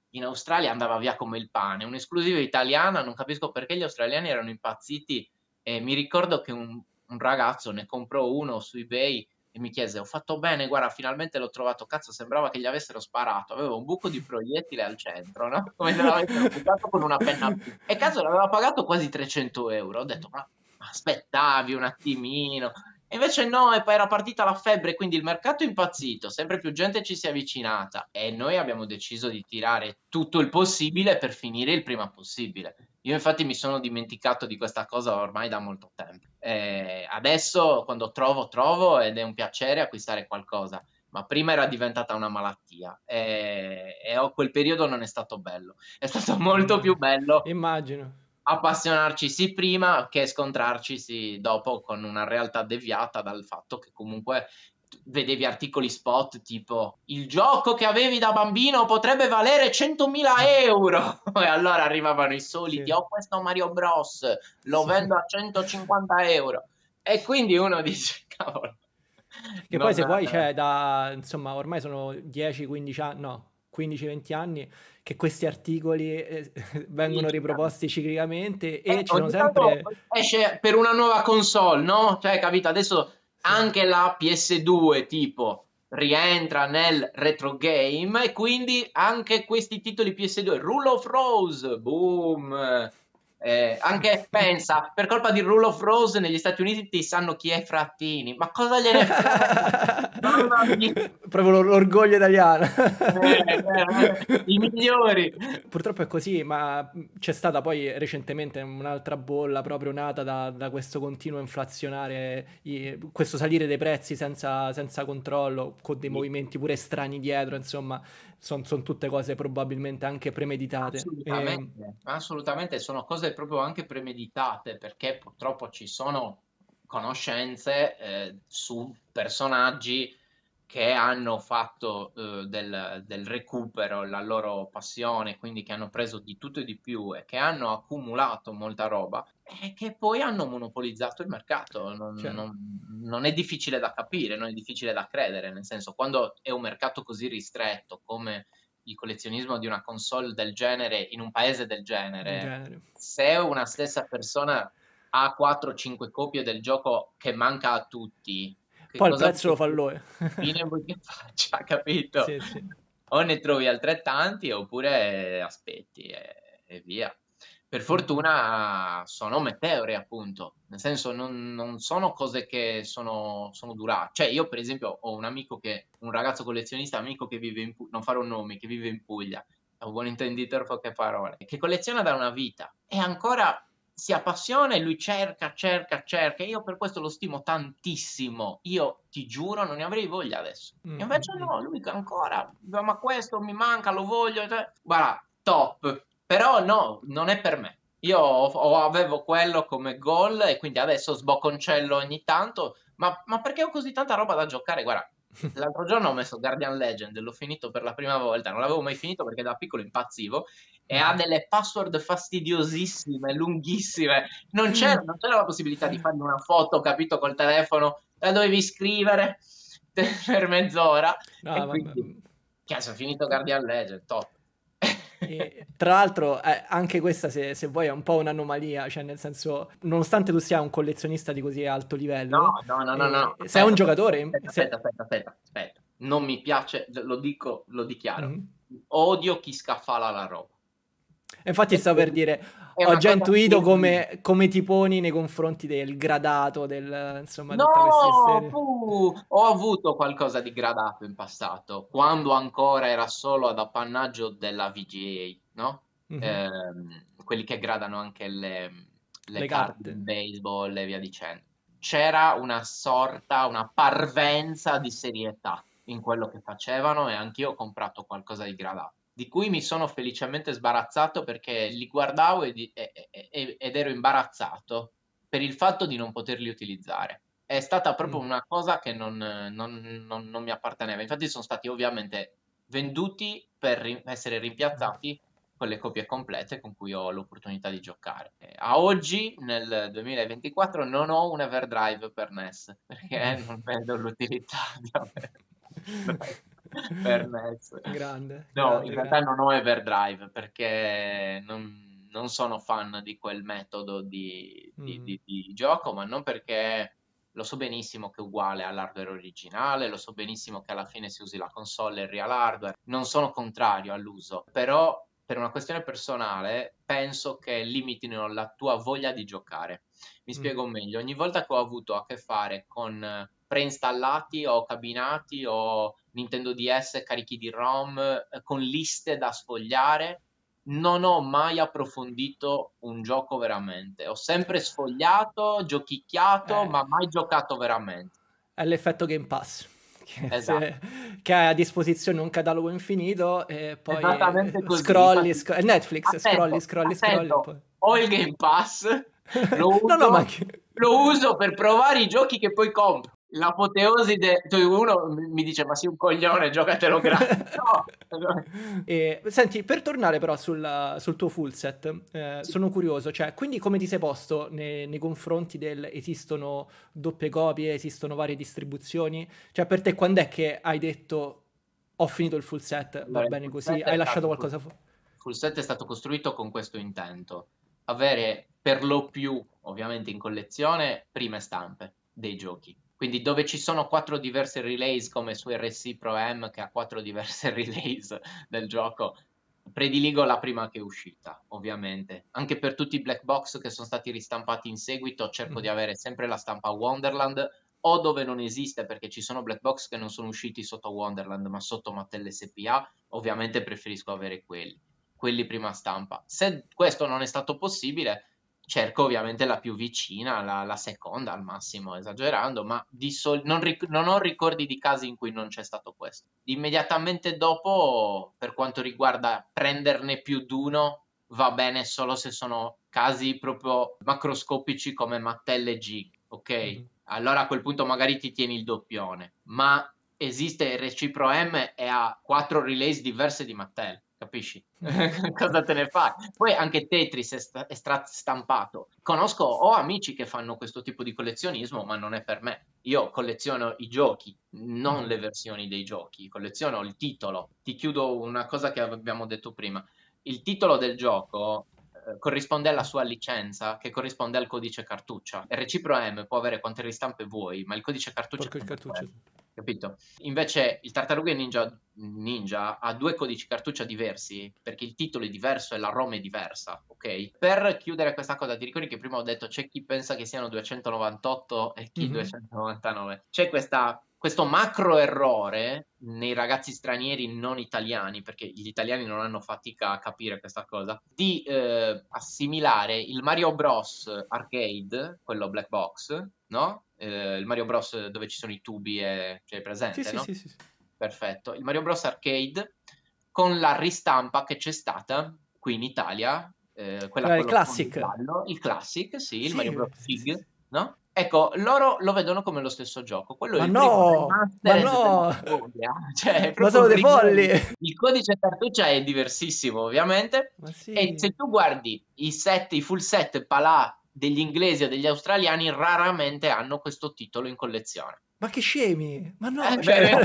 S2: in Australia andava via come il pane, un'esclusiva italiana, non capisco perché gli australiani erano impazziti, e mi ricordo che un ragazzo ne comprò uno su eBay e mi chiese: ho fatto bene, guarda, finalmente l'ho trovato. Cazzo, sembrava che gli avessero sparato, aveva un buco di proiettile al centro, no? Come se l'avessero buttato con una penna a più. E cazzo, l'aveva pagato quasi 300 euro. Ho detto: ma aspettavi un attimino. E invece no, e poi era partita la febbre, quindi il mercato è impazzito, sempre più gente ci si è avvicinata e noi abbiamo deciso di tirare tutto il possibile per finire il prima possibile. Io infatti mi sono dimenticato di questa cosa ormai da molto tempo. Adesso quando trovo ed è un piacere acquistare qualcosa, ma prima era diventata una malattia e quel periodo non è stato bello. È stato molto più bello
S1: Immagino.
S2: appassionarci sì prima che scontrarci sì dopo con una realtà deviata dal fatto che comunque vedevi articoli spot tipo il gioco che avevi da bambino potrebbe valere 100.000 euro e allora arrivavano i soliti,
S1: Sì.
S2: ho questo Mario Bros, lo
S1: Sì.
S2: vendo a 150 euro e quindi uno dice cavolo,
S1: Che poi
S2: non,
S1: se vuoi c'è da, insomma, ormai sono 10-15 anni, no, 15-20 anni che questi articoli
S2: sì,
S1: vengono riproposti ciclicamente e ci sono
S2: ogni tanto
S1: sempre...
S2: esce per una nuova console, no? Cioè, capito? Adesso
S1: Sì.
S2: anche la PS2 tipo rientra nel retro game e quindi anche questi titoli PS2, Rule of Rose, boom. Anche pensa, per colpa di Rule of Rose negli Stati Uniti sanno chi è Frattini, ma cosa gliene frega? Mamma mia,
S1: Proprio l'orgoglio italiano.
S2: i migliori.
S1: Purtroppo è così, ma c'è stata poi recentemente un'altra bolla proprio nata da questo continuo inflazionare, questo salire dei prezzi senza controllo, con dei
S2: Sì.
S1: movimenti pure strani dietro, insomma, sono tutte cose probabilmente anche premeditate.
S2: Assolutamente, assolutamente, sono cose proprio anche premeditate perché purtroppo ci sono conoscenze su personaggi che hanno fatto del recupero la loro passione, quindi che hanno preso di tutto e di più e che hanno accumulato molta roba e che poi hanno monopolizzato il mercato.
S1: Cioè,
S2: Non è difficile da capire, non è difficile da credere, nel senso, quando è un mercato così ristretto come il collezionismo di una console del genere in un paese del
S1: in
S2: genere,
S1: genere.
S2: se una stessa persona ha 4-5 copie del gioco che manca a tutti, che
S1: Poi il
S2: cosa
S1: prezzo lo fa lui.
S2: fine vuoi che faccia, capito?
S1: Sì, sì.
S2: O ne trovi altrettanti oppure aspetti e via. Per fortuna sono meteore, appunto, nel senso non sono cose che sono durate. Cioè, io per esempio ho un amico un ragazzo collezionista, amico che vive in Puglia, non farò nomi, che vive in Puglia, è un buon intenditore, poche parole, che colleziona da una vita e ancora si appassiona e lui cerca. Io per questo lo stimo tantissimo. Io ti giuro, non ne avrei voglia adesso. E invece no, lui che ancora, ma questo mi manca, lo voglio. Cioè, guarda, top. Però no, non è per me. Io avevo quello come goal e quindi adesso sbocconcello ogni tanto, ma perché ho così tanta roba da giocare? Guarda, l'altro giorno ho messo Guardian Legend, l'ho finito per la prima volta, non l'avevo mai finito perché da piccolo impazzivo e ha delle password fastidiosissime, lunghissime. Non c'era la possibilità di fargli una foto, capito, col telefono, la dovevi scrivere per mezz'ora e
S1: No, vabbè.
S2: quindi, cazzo, ho finito Guardian Legend, top.
S1: E, tra l'altro, anche questa, se vuoi, è un po' un'anomalia, cioè nel senso, nonostante tu sia un collezionista di così alto livello,
S2: No,
S1: sei un
S2: aspetta,
S1: giocatore...
S2: aspetta. Non mi piace, lo dico, lo dichiaro.
S1: Mhm.
S2: Odio chi scaffala la roba.
S1: E infatti stavo per dire,
S2: È
S1: ho
S2: una
S1: già
S2: cosa
S1: intuito
S2: terribile.
S1: come ti poni nei confronti del gradato, insomma, tutta questa
S2: No,
S1: serie.
S2: ho avuto qualcosa di gradato in passato, quando ancora era solo ad appannaggio della VGA, no?
S1: Mhm.
S2: Quelli che gradano anche le
S1: Le
S2: carte
S1: carte.
S2: di baseball e via dicendo. C'era una sorta, una parvenza di serietà in quello che facevano e anch'io ho comprato qualcosa di gradato, di cui mi sono felicemente sbarazzato perché li guardavo ed ero imbarazzato per il fatto di non poterli utilizzare. È stata proprio
S1: Mm.
S2: una cosa che non mi apparteneva. Infatti sono stati ovviamente venduti per essere rimpiazzati con le copie complete con cui ho l'opportunità di giocare. A oggi, nel 2024, non ho un Everdrive per NES perché non vedo l'utilità di avere un Everdrive. per NES.
S1: Grande,
S2: No, in
S1: grande,
S2: realtà
S1: grande.
S2: non ho Everdrive perché non sono fan di quel metodo
S1: Mm.
S2: di gioco, ma non perché lo so benissimo che è uguale all'hardware originale, lo so benissimo che alla fine si usi la console e il real hardware, non sono contrario all'uso, però per una questione personale penso che limitino la tua voglia di giocare. Mi
S1: Mm.
S2: spiego meglio, ogni volta che ho avuto a che fare con preinstallati o cabinati o Nintendo DS carichi di ROM con liste da sfogliare, non ho mai approfondito un gioco veramente. Ho sempre sfogliato, giochicchiato,
S1: Eh,
S2: ma mai giocato veramente.
S1: è l'effetto Game Pass,
S2: Esatto,
S1: che hai a disposizione un catalogo infinito e poi
S2: esattamente così.
S1: scrolli,
S2: Infatti,
S1: è Netflix, scrolli,
S2: attento,
S1: scrolli, scrolli e
S2: attento,
S1: poi...
S2: ho il Game Pass, lo
S1: No, no, ma
S2: uso,
S1: anche...
S2: lo uso per provare i giochi che poi compro. L'apoteosi cioè uno mi dice, ma sei un coglione, giocatelo gratis. No,
S1: E, senti, per tornare però sul tuo full set,
S2: sì.
S1: sono curioso, cioè, quindi come ti sei posto nei confronti del esistono doppie copie, esistono varie distribuzioni? Cioè, per te quando è che hai detto ho finito il full set, va
S2: Allora,
S1: bene così, hai lasciato qualcosa fuori?
S2: full set è stato costruito con questo intento, avere per lo più, ovviamente in collezione, prime stampe dei giochi. Quindi dove ci sono 4 diverse relays come su RC Pro M che ha 4 diverse relays del gioco, prediligo la prima che è uscita, ovviamente. Anche per tutti i black box che sono stati ristampati in seguito, cerco di
S1: Mhm.
S2: avere sempre la stampa Wonderland o dove non esiste perché ci sono black box che non sono usciti sotto Wonderland ma sotto Mattel SPA, ovviamente preferisco avere quelli prima stampa. Se questo non è stato possibile, cerco ovviamente la più vicina, la seconda al massimo, esagerando, ma non ho ricordi di casi in cui non c'è stato questo. Immediatamente dopo, per quanto riguarda prenderne più d'uno, va bene solo se sono casi proprio macroscopici come Mattel e G, ok?
S1: Mhm.
S2: Allora a quel punto magari ti tieni il doppione, ma esiste RC Pro M e ha 4 relays diverse di Mattel, capisci? Cosa te ne fai? Poi anche Tetris è stampato. Ho amici che fanno questo tipo di collezionismo, ma non è per me. Io colleziono i giochi, non
S1: Mhm.
S2: le versioni dei giochi, colleziono il titolo. Ti chiudo una cosa che abbiamo detto prima. Il titolo del gioco corrisponde alla sua licenza, che corrisponde al codice cartuccia. RC Pro M può avere quante ristampe vuoi, ma il codice cartuccia è
S1: Porco il
S2: sempre
S1: cartuccio.
S2: quello. Capito? Invece il Tartarughe Ninja ha 2 codici cartuccia diversi perché il titolo è diverso e la ROM è diversa, ok? Per chiudere questa cosa, ti ricordi che prima ho detto c'è chi pensa che siano 298 e chi
S1: Mhm.
S2: 299? C'è questo macro errore nei ragazzi stranieri non italiani, perché gli italiani non hanno fatica a capire questa cosa, di assimilare il Mario Bros. Arcade, quello black box, no? Il Mario Bros. Dove ci sono i tubi e c'è
S1: Sì,
S2: presente,
S1: sì,
S2: no?
S1: sì, sì, sì.
S2: Perfetto. Il Mario Bros. Arcade con la ristampa che c'è stata qui in Italia, quella
S1: Quella è
S2: con
S1: il
S2: lo sfondo
S1: classic.
S2: giallo, il Classic, sì, il Mario
S1: Sì,
S2: Bros.
S1: sì, sì, sì.
S2: Big, no? Ecco, loro lo vedono come lo stesso gioco. Quello è
S1: Ma
S2: il primo
S1: no, ma
S2: remastered della
S1: no,
S2: storia, cioè è
S1: ma
S2: proprio
S1: sono
S2: un
S1: dei folli.
S2: remake. Il codice cartuccia è diversissimo, ovviamente,
S1: Ma
S2: e
S1: sì,
S2: se tu guardi i full set palà degli inglesi o degli australiani, raramente hanno questo titolo in collezione.
S1: ma che scemi, ma no, cioè...
S2: Beh,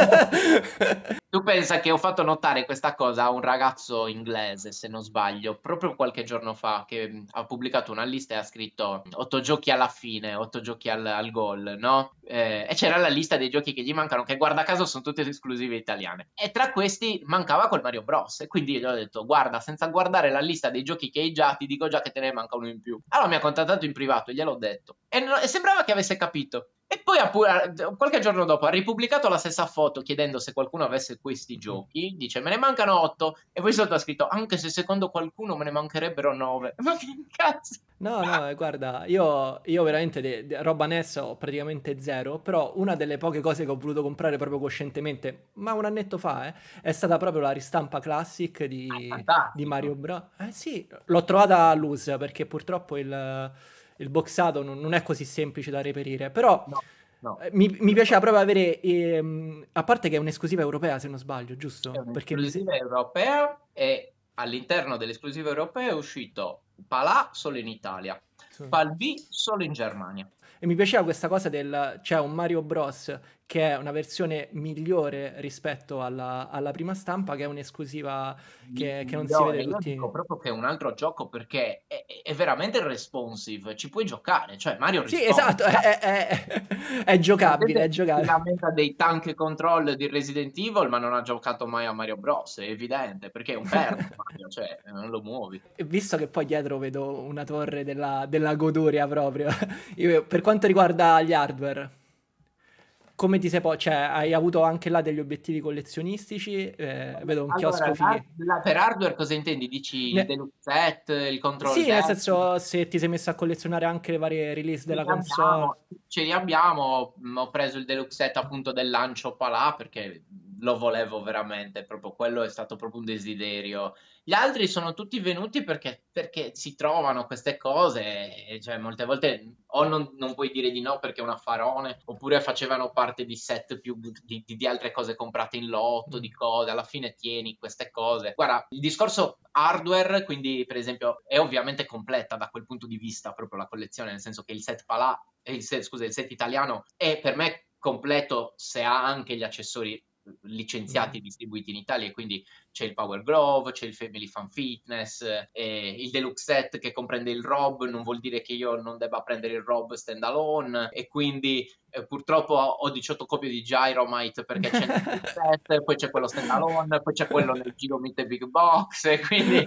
S2: tu pensa che ho fatto notare questa cosa a un ragazzo inglese, se non sbaglio, proprio qualche giorno fa, che ha pubblicato una lista e ha scritto 8 giochi alla fine, 8 giochi al gol, no? E c'era la lista dei giochi che gli mancano, che guarda caso sono tutte esclusive italiane. E tra questi mancava quel Mario Bros. E quindi gli ho detto, guarda, senza guardare la lista dei giochi che hai già, ti dico già che te ne manca uno in più. Allora mi ha contattato in privato, gliel'ho detto. E sembrava che avesse capito. E poi qualche giorno dopo ha ripubblicato la stessa foto chiedendo se qualcuno avesse questi giochi. Dice me ne mancano 8 e poi sotto ha scritto anche se secondo qualcuno me ne mancherebbero 9. Ma che cazzo?
S1: No, no, guarda, io veramente roba NES ho praticamente zero, però una delle poche cose che ho voluto comprare proprio coscientemente, ma un annetto fa, è stata proprio la ristampa classic
S2: Ah, è
S1: di Mario
S2: fantastico.
S1: Bros. Eh sì, l'ho trovata a loose perché purtroppo il boxato non è così semplice da reperire, però
S2: No, no.
S1: mi piaceva proprio avere, a parte che è un'esclusiva europea se non sbaglio,
S2: È
S1: giusto? Perché
S2: un'esclusiva europea e all'interno dell'esclusiva europea è uscito Palà solo in Italia,
S1: sì.
S2: Palbì solo in Germania.
S1: E mi piaceva questa cosa c'è un Mario Bros. Che è una versione migliore rispetto alla prima stampa, che è un'esclusiva che non si vede
S2: Migliore, io dico
S1: tutti.
S2: proprio che è un altro gioco perché è veramente responsive, ci puoi giocare, cioè Mario
S1: Sì,
S2: risponde.
S1: esatto, è
S2: La
S1: giocabile, è
S2: gente si
S1: giocabile.
S2: lamenta dei tank control di Resident Evil, ma non ha giocato mai a Mario Bros, è evidente, perché è un fermo Mario, cioè non lo muovi.
S1: E visto che poi dietro vedo una torre della goduria proprio, per quanto riguarda gli hardware, come ti sei cioè, hai avuto anche là degli obiettivi collezionistici? Vedo un
S2: Allora,
S1: chiosco fighi.
S2: per hardware cosa intendi? Dici il
S1: Ne-
S2: deluxe set, il control
S1: Sì, nel
S2: deck?
S1: senso, se ti sei messo a collezionare anche le varie release
S2: Ce
S1: della
S2: li
S1: console.
S2: abbiamo, ce li abbiamo. Ho preso il deluxe set appunto del lancio Palà perché lo volevo veramente, proprio quello è stato proprio un desiderio. Gli altri sono tutti venuti perché si trovano queste cose, e cioè molte volte o non puoi dire di no perché è un affarone, oppure facevano parte di set più di altre cose comprate in lotto, di
S1: Mm.
S2: cose, alla fine tieni queste cose. Guarda, il discorso hardware, quindi per esempio, è ovviamente completa da quel punto di vista proprio la collezione, nel senso che il set Palà, scusa, il set italiano è per me completo se ha anche gli accessori licenziati e
S1: Mhm.
S2: distribuiti in Italia, e quindi c'è il Power Glove, c'è il Family Fan Fitness, il Deluxe Set che comprende il ROB, non vuol dire che io non debba prendere il ROB standalone, e quindi purtroppo ho 18 copie di Gyromite perché c'è nel Deluxe Set, poi c'è quello standalone, poi c'è quello nel Giro Meet Big Box, e quindi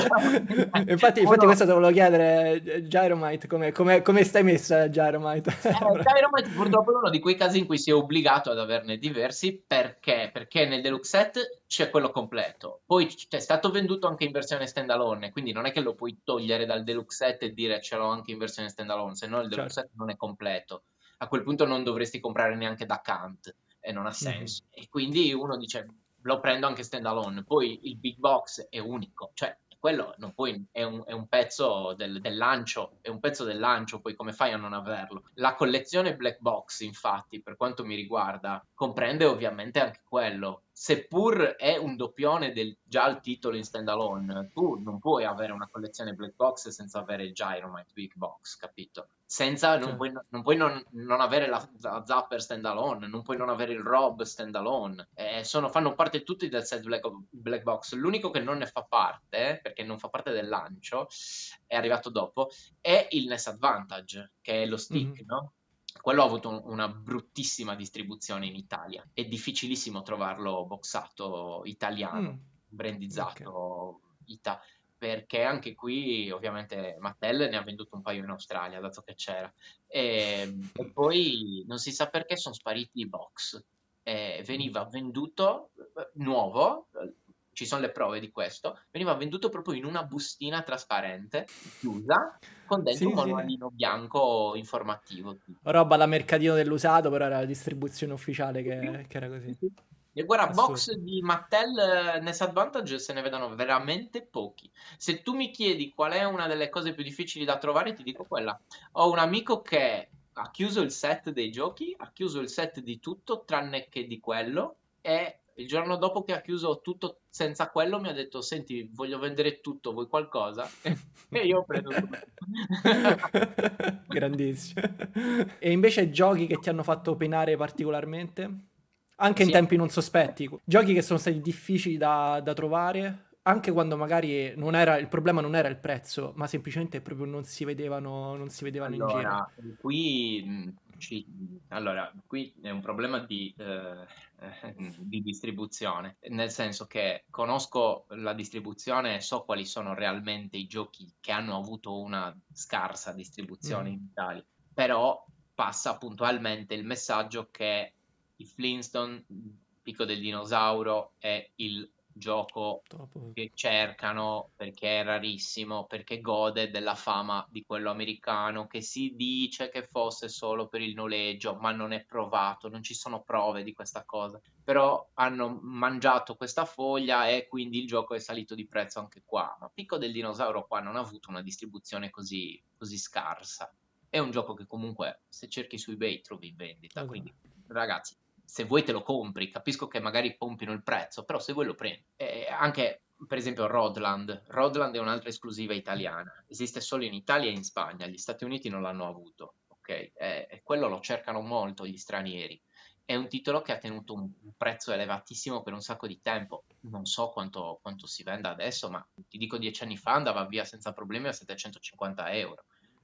S1: Infatti
S2: uno...
S1: questo te volevo chiedere, Gyromite, come stai messa Gyromite?
S2: Dynamite purtroppo è uno di quei casi in cui si è obbligato ad averne diversi perché? Perché nel deluxe set c'è quello completo, poi è stato venduto anche in versione standalone, quindi non è che lo puoi togliere dal deluxe set e dire ce l'ho anche in versione standalone, se no il deluxe
S1: Certo.
S2: set non è completo. A quel punto non dovresti comprare neanche da Kant e non ha
S1: Mhm.
S2: senso. E quindi uno dice lo prendo anche standalone, poi il big box è unico, cioè quello non puoi, è un pezzo del lancio, è un pezzo del lancio, poi come fai a non averlo? La collezione Black Box, infatti, per quanto mi riguarda, comprende ovviamente anche quello. Seppur è un doppione del già il titolo in standalone, tu non puoi avere una collezione Black Box senza avere il Gyromite Big Box, capito? Senza,
S1: Certo.
S2: non puoi non avere la Zapper standalone, non puoi non avere il Rob standalone. Fanno parte tutti del set Black Box. L'unico che non ne fa parte, perché non fa parte del lancio, è arrivato dopo, è il NES Advantage, che è lo
S1: Mhm.
S2: stick, no? Quello ha avuto una bruttissima distribuzione in Italia. È difficilissimo trovarlo boxato italiano,
S1: Mm. Ok.
S2: brandizzato perché anche qui ovviamente Mattel ne ha venduto un paio in Australia, dato che c'era. E poi non si sa perché sono spariti i box. Veniva venduto nuovo, ci sono le prove di questo, veniva venduto proprio in una bustina trasparente, chiusa, con dentro un
S1: Sì, sì.
S2: manualino bianco informativo. Tipo.
S1: Roba da mercatino dell'usato, però era la distribuzione ufficiale
S2: Sì, sì,
S1: che era così.
S2: sì, sì. E guarda, box
S1: Assurdo.
S2: di Mattel NES Advantage se ne vedono veramente pochi. Se tu mi chiedi qual è una delle cose più difficili da trovare, ti dico quella. Ho un amico che ha chiuso il set dei giochi, ha chiuso il set di tutto tranne che di quello, e il giorno dopo che ha chiuso tutto senza quello mi ha detto: Senti, voglio vendere tutto, vuoi qualcosa? E io ho preso tutto.
S1: Grandissimo. E invece giochi che ti hanno fatto penare particolarmente? Anche in
S2: Sì,
S1: tempi non sospetti. Giochi che sono stati difficili da trovare, anche quando magari il problema non era il prezzo, ma semplicemente proprio non si vedevano in giro.
S2: allora, qui, allora, qui è un problema di distribuzione, nel senso che conosco la distribuzione e so quali sono realmente i giochi che hanno avuto una scarsa distribuzione
S1: Mhm.
S2: in Italia, però passa puntualmente il messaggio che i Flintstone, Picco del Dinosauro, è il gioco
S1: Dopo-
S2: che cercano perché è rarissimo, perché gode della fama di quello americano, che si dice che fosse solo per il noleggio, ma non è provato, non ci sono prove di questa cosa. Però hanno mangiato questa foglia e quindi il gioco è salito di prezzo anche qua. Ma Picco del Dinosauro qua non ha avuto una distribuzione così scarsa. È un gioco che comunque se cerchi su eBay trovi in vendita, quindi
S1: Esatto.
S2: ragazzi, se vuoi te lo compri, capisco che magari pompino il prezzo, però se vuoi lo prendi. Anche per esempio Rodland è un'altra esclusiva italiana, esiste solo in Italia e in Spagna, gli Stati Uniti non l'hanno avuto, ok? E quello lo cercano molto gli stranieri. È un titolo che ha tenuto un prezzo elevatissimo per un sacco di tempo. Non so quanto si venda adesso, ma ti dico 10 anni fa andava via senza problemi a 750 euro.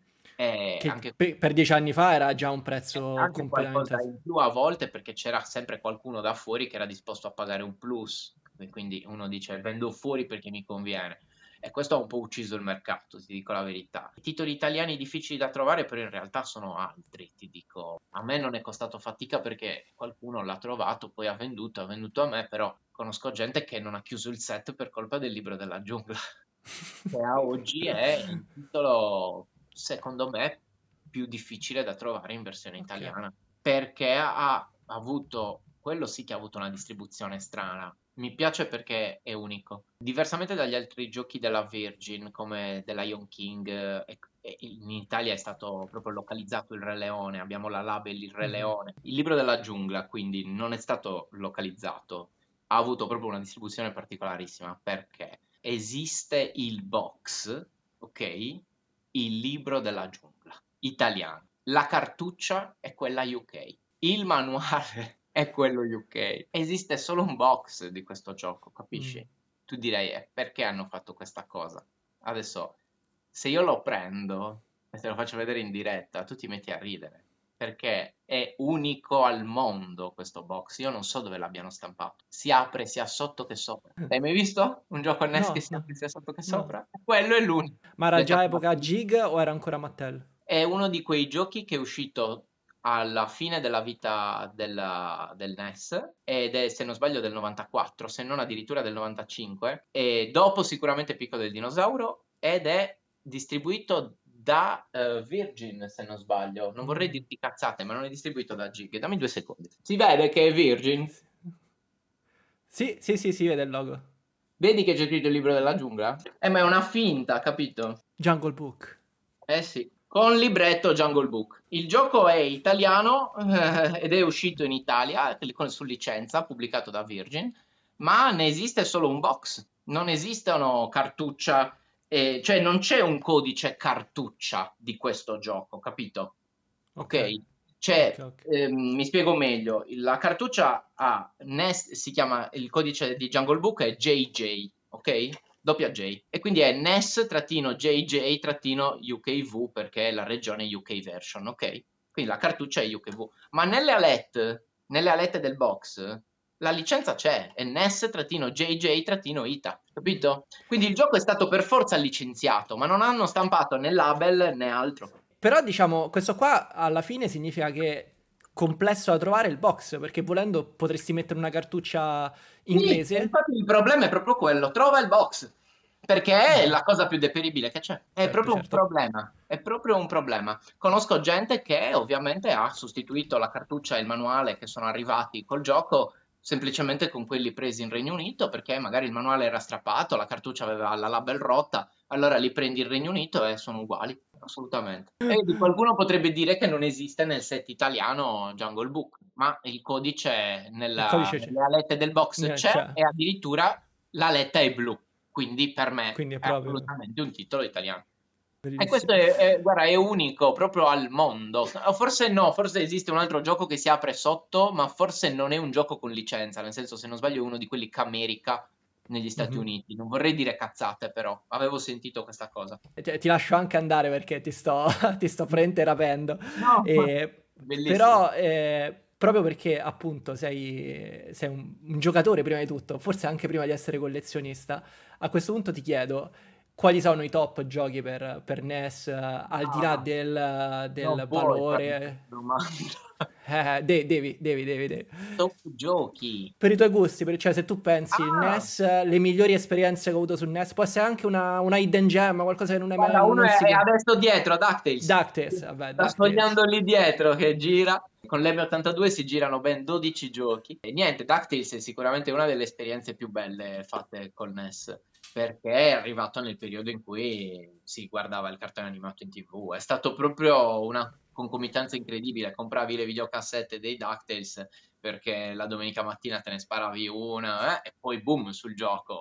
S2: E
S1: Che
S2: anche
S1: per 10 anni fa era già un prezzo
S2: anche qualcosa
S1: completamente...
S2: in più a volte perché c'era sempre qualcuno da fuori che era disposto a pagare un plus, e quindi uno dice vendo fuori perché mi conviene. E questo ha un po' ucciso il mercato, ti dico la verità. I titoli italiani difficili da trovare, però in realtà sono altri, ti dico. A me non è costato fatica perché qualcuno l'ha trovato, poi ha venduto a me, però conosco gente che non ha chiuso il set per colpa del libro della giungla, che a oggi è il titolo, secondo me, più difficile da trovare in versione
S1: Ok.
S2: italiana, perché ha avuto, quello sì che ha avuto una distribuzione strana. Mi piace perché è unico. Diversamente dagli altri giochi della Virgin, come The Lion King, e in Italia è stato proprio localizzato il Re Leone, abbiamo la label il Re
S1: Mhm.
S2: Leone. Il libro della giungla, quindi, non è stato localizzato, ha avuto proprio una distribuzione particolarissima perché esiste il box, ok? Il libro della giungla italiano. La cartuccia è quella UK. Il manuale è quello UK. Esiste solo un box di questo gioco,
S1: Mm.
S2: capisci? Tu direi, perché hanno fatto questa cosa? Adesso, se io lo prendo e te lo faccio vedere in diretta, tu ti metti a ridere, perché è unico al mondo questo box. Io non so dove l'abbiano stampato. Si apre sia sotto che sopra. L'hai mai visto un gioco NES che
S1: No,
S2: si
S1: no,
S2: apre sia sotto che
S1: no.
S2: sopra? Quello è l'unico.
S1: Ma era già
S2: Pensato da
S1: epoca Gig o era ancora Mattel?
S2: è uno di quei giochi che è uscito alla fine della vita del NES ed è, se non sbaglio, del 94, se non addirittura del 95, e dopo sicuramente Picco del Dinosauro, ed è distribuito da Virgin, se non sbaglio. Non vorrei
S1: Mm.
S2: dirti cazzate, ma non è distribuito da Gig. Dammi 2 secondi. Si vede che è Virgin?
S1: Sì, sì, sì, si vede il logo.
S2: Vedi che c'è scritto il libro della giungla? Ma è una finta, capito?
S1: Jungle Book.
S2: Eh sì, con libretto Jungle Book. Il gioco è italiano ed è uscito in Italia su licenza, pubblicato da Virgin, ma ne esiste solo un box. Non esistono cartuccia, cioè non c'è un codice cartuccia di questo gioco, capito?
S1: Ok,
S2: Ok?
S1: ok,
S2: C'è,
S1: ok.
S2: mi spiego meglio, la cartuccia ha NES, si chiama, il codice di Jungle Book è JJ, ok? Doppia J. E quindi è NES-JJ-UKV perché è la regione UK version, ok? Quindi la cartuccia è UKV. Ma nelle alette del box, la licenza c'è, è NES-JJ-ITA, capito? Quindi il gioco è stato per forza licenziato, ma non hanno stampato né label né altro.
S1: Però diciamo, questo qua alla fine significa che è complesso da trovare il box, perché volendo potresti mettere una cartuccia
S2: Sì, e
S1: inglese.
S2: infatti il problema è proprio quello, trova il box, perché è
S1: Mhm.
S2: la cosa più deperibile che c'è. È
S1: Certo,
S2: proprio un
S1: certo.
S2: problema, è proprio un problema. Conosco gente che ovviamente ha sostituito la cartuccia e il manuale che sono arrivati col gioco semplicemente con quelli presi in Regno Unito, perché magari il manuale era strappato, la cartuccia aveva la label rotta, allora li prendi in Regno Unito e sono uguali, assolutamente. E di qualcuno potrebbe dire che non esiste nel set italiano Jungle Book, ma il codice
S1: Il codice c'è.
S2: nelle alette del box c'è
S1: C'è.
S2: e addirittura l'aletta è blu, quindi per me
S1: Quindi è
S2: è
S1: proprio
S2: assolutamente un titolo italiano. E questo
S1: bellissimo.
S2: guarda, è unico proprio al mondo. O forse no, forse esiste un altro gioco che si apre sotto, ma forse non è un gioco con licenza, nel senso, se non sbaglio, è uno di quelli Camerica negli Stati
S1: Mhm.
S2: Uniti. Non vorrei dire cazzate, però avevo sentito questa cosa.
S1: Ti lascio anche andare perché ti sto, ti sto praticamente rapendo.
S2: No,
S1: E-
S2: bellissimo.
S1: però, proprio perché appunto sei un giocatore prima di tutto, forse anche prima di essere collezionista, a questo punto ti chiedo quali sono i top giochi per NES, al di là
S2: No, non
S1: del
S2: puoi farmi questa
S1: valore.
S2: domanda.
S1: Devi.
S2: Top giochi.
S1: Per i tuoi gusti, cioè se tu pensi il
S2: Ah,
S1: NES, le migliori esperienze che ho avuto sul NES, può essere anche una hidden gem, qualcosa che
S2: guarda, uno
S1: non si
S2: è
S1: conosce.
S2: adesso dietro, DuckTales.
S1: DuckTales, vabbè,
S2: Sta
S1: DuckTales.
S2: sfogliando lì dietro che gira. Con l'M82 si girano ben 12 giochi. E niente, DuckTales è sicuramente una delle esperienze più belle fatte col NES, perché è arrivato nel periodo in cui si guardava il cartone animato in TV. È stato proprio una concomitanza incredibile. Compravi le videocassette dei DuckTales perché la domenica mattina te ne sparavi una, e poi boom sul gioco.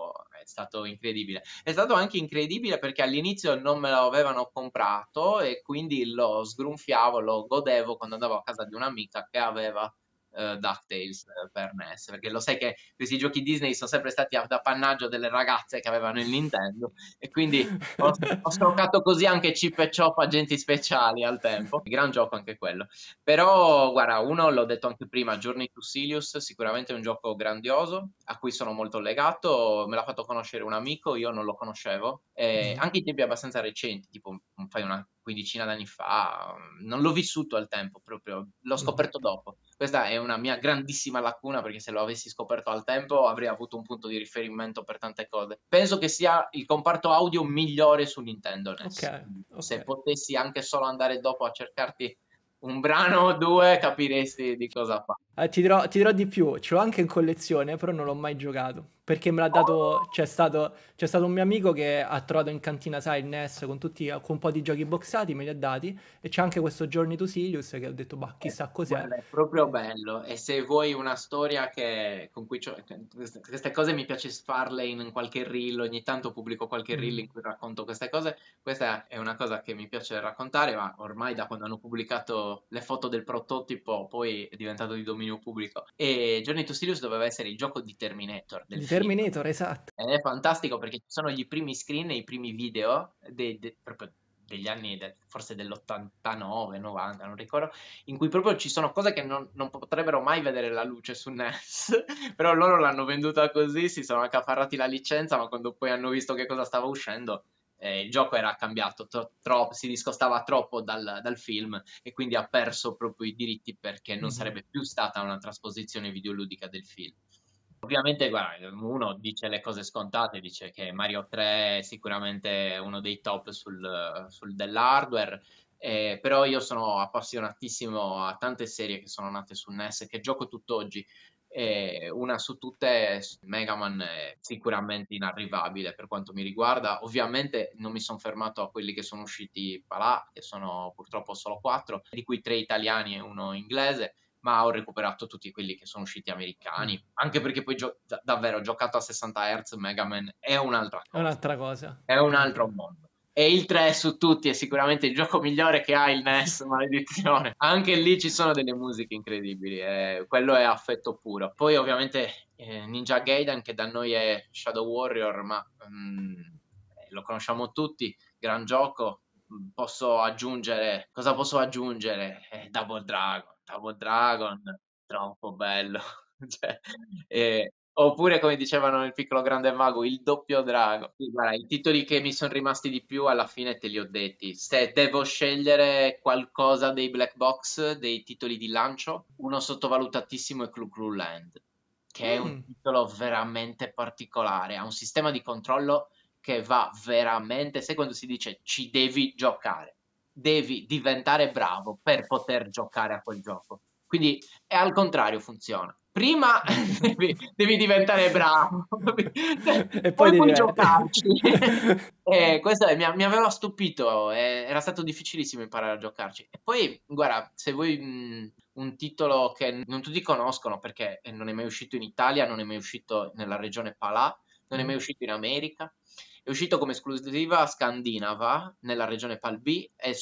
S2: è stato incredibile. È stato anche incredibile perché all'inizio non me lo avevano comprato e quindi lo sgronfiavo, lo godevo quando andavo a casa di un'amica che aveva DuckTales per NES, perché lo sai che questi giochi Disney sono sempre stati ad appannaggio delle ragazze che avevano il Nintendo e quindi ho stoccato così anche Chip e Chop Agenti Speciali al tempo. Gran gioco anche quello. Però, guarda, uno l'ho detto anche prima, Journey to Silius, sicuramente è un gioco grandioso, a cui sono molto legato, me l'ha fatto conoscere un amico, io non lo conoscevo,
S1: Mhm.
S2: anche in tempi abbastanza recenti, tipo fai una quindicina d'anni fa, non l'ho vissuto al tempo proprio, l'ho
S1: Mhm.
S2: scoperto dopo. Questa è una mia grandissima lacuna perché se lo avessi scoperto al tempo avrei avuto un punto di riferimento per tante cose. Penso che sia il comparto audio migliore su Nintendo
S1: Ok,
S2: NES.
S1: ok.
S2: Se potessi anche solo andare dopo a cercarti un brano o due, capiresti di cosa fa.
S1: Ti dirò di più, ce l'ho anche in collezione, però non l'ho mai giocato. Perché me l'ha dato. C'è stato un mio amico che ha trovato in cantina, sai, il NES con un po' di giochi boxati, me li ha dati. E c'è anche questo Journey to Silius che ho detto, bah, chissà cos'è.
S2: Guarda, è proprio
S1: Eh,
S2: bello. E se vuoi una storia con cui queste cose mi piace farle in qualche reel, ogni tanto pubblico qualche reel
S1: mm,
S2: in cui racconto queste cose. Questa è una cosa che mi piace raccontare, ma ormai da quando hanno pubblicato le foto del prototipo, poi è diventato di dominio pubblico. E Journey to Sirius doveva essere il gioco di Terminator del
S1: di
S2: film.
S1: Terminator, esatto.
S2: Ed è fantastico perché ci sono i primi screen e i primi video proprio degli anni, forse dell'89, 90, non ricordo, in cui proprio ci sono cose che non potrebbero mai vedere la luce su NES, però loro l'hanno venduta così, si sono accaparrati la licenza, ma quando poi hanno visto che cosa stava uscendo, il gioco era cambiato, si discostava troppo dal film e quindi ha perso proprio i diritti perché non
S1: Mhm.
S2: sarebbe più stata una trasposizione videoludica del film. Ovviamente, guarda, uno dice le cose scontate, dice che Mario 3 è sicuramente uno dei top sul dell'hardware, però io sono appassionatissimo a tante serie che sono nate su NES e che gioco tutt'oggi. Una su tutte, Mega Man, è sicuramente inarrivabile per quanto mi riguarda. Ovviamente non mi sono fermato a quelli che sono usciti là, che sono purtroppo solo 4, di cui 3 italiani e uno inglese, ma ho recuperato tutti quelli che sono usciti
S1: Mm.
S2: americani, anche perché poi davvero giocato a 60 Hz Mega Man è un'altra
S1: È
S2: cosa,
S1: un'altra cosa.
S2: è un altro
S1: Un'altra.
S2: mondo. E il 3 su tutti è sicuramente il gioco migliore che ha il NES, maledizione. Anche lì ci sono delle musiche incredibili, quello è affetto puro. Poi ovviamente Ninja Gaiden, che da noi è Shadow Warrior, ma lo conosciamo tutti, gran gioco. Posso aggiungere, cosa posso aggiungere? Double Dragon, Double Dragon, troppo bello. Cioè, oppure, come dicevano nel Piccolo Grande Mago, il doppio drago. Sì, guarda, i titoli che mi sono rimasti di più alla fine te li ho detti. Se devo scegliere qualcosa dei black box, dei titoli di lancio, uno sottovalutatissimo è Clu Clu Land, che è un
S1: Mm.
S2: titolo veramente particolare. Ha un sistema di controllo che va veramente, sai quando si dice ci devi giocare, devi diventare bravo per poter giocare a quel gioco. Quindi è al contrario, funziona. Prima devi diventare bravo,
S1: E poi
S2: poi
S1: devi.
S2: puoi giocarci. Questo mi aveva stupito, era stato difficilissimo imparare a giocarci. E poi, guarda, se vuoi un titolo che non tutti conoscono perché non è mai uscito in Italia, non è mai uscito nella regione Palà, non è mai
S1: Mm.
S2: uscito in America, è uscito come esclusiva scandinava nella regione Pal B e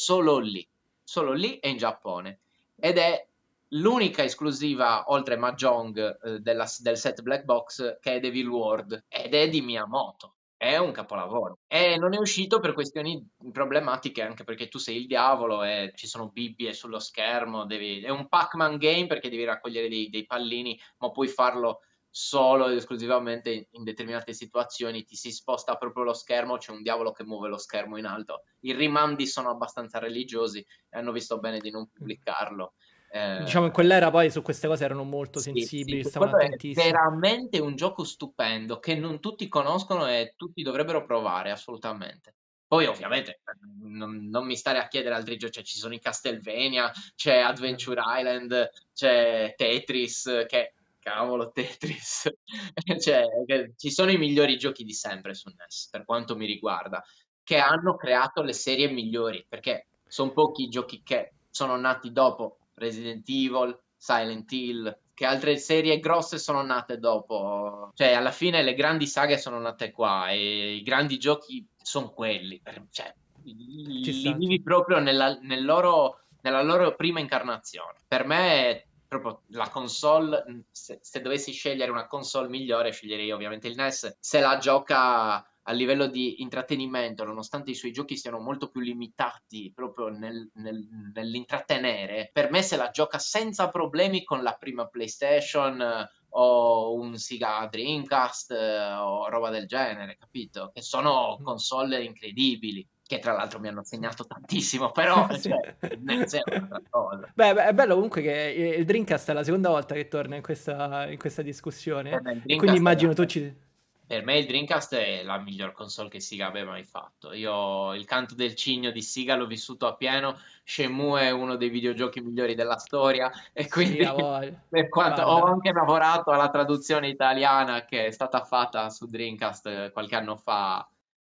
S2: solo lì e in Giappone. Ed è l'unica esclusiva oltre Mahjong del set Black Box che è Devil World ed è di Miyamoto. È un capolavoro. E non è uscito per questioni problematiche, anche perché tu sei il diavolo e ci sono bibbie sullo schermo. È un Pac-Man game perché devi raccogliere dei pallini, ma puoi farlo solo ed esclusivamente in determinate situazioni. Ti si sposta proprio lo schermo, c'è un diavolo che muove lo schermo in alto. I rimandi sono abbastanza religiosi e hanno visto bene di non pubblicarlo.
S1: Diciamo in
S2: Eh,
S1: quell'era poi su queste cose erano molto
S2: sì, sì,
S1: sensibili, stavano
S2: quello è
S1: attentissimi.
S2: veramente un gioco stupendo che non tutti conoscono e tutti dovrebbero provare assolutamente. Poi ovviamente non mi stare a chiedere altri giochi, cioè, ci sono i Castlevania, c'è Adventure Island, c'è Tetris, che cavolo Tetris, cioè, ci sono i migliori giochi di sempre su NES per quanto mi riguarda, che hanno creato le serie migliori, perché sono pochi i giochi che sono nati dopo Resident Evil, Silent Hill, che altre serie grosse sono nate dopo. Cioè, alla fine le grandi saghe sono nate qua e i grandi giochi sono quelli. Cioè,
S1: Ci
S2: li
S1: sta.
S2: vivi proprio nella loro prima incarnazione. Per me, proprio la console, se dovessi scegliere una console migliore, sceglierei ovviamente il NES. Se la gioca a livello di intrattenimento, nonostante i suoi giochi siano molto più limitati proprio nell'intrattenere, per me se la gioca senza problemi con la prima PlayStation o un Sega Dreamcast o roba del genere, capito? Che sono
S1: Mm.
S2: console incredibili, che tra l'altro mi hanno segnato tantissimo, però
S1: Sì.
S2: cioè, il NES è un'altra cosa.
S1: Beh, è bello comunque che il Dreamcast è la seconda volta che torna in questa
S2: Per
S1: discussione
S2: me il
S1: e quindi
S2: Dreamcast è
S1: immagino tu ci...
S2: per me il Dreamcast è la miglior console che Sega abbia mai fatto. Io il canto del cigno di Sega l'ho vissuto appieno. Shenmue è uno dei videogiochi migliori della storia e
S1: Sì,
S2: quindi
S1: a voglia.
S2: per quanto ho
S1: Guarda.
S2: anche lavorato alla traduzione italiana che è stata fatta su Dreamcast qualche anno fa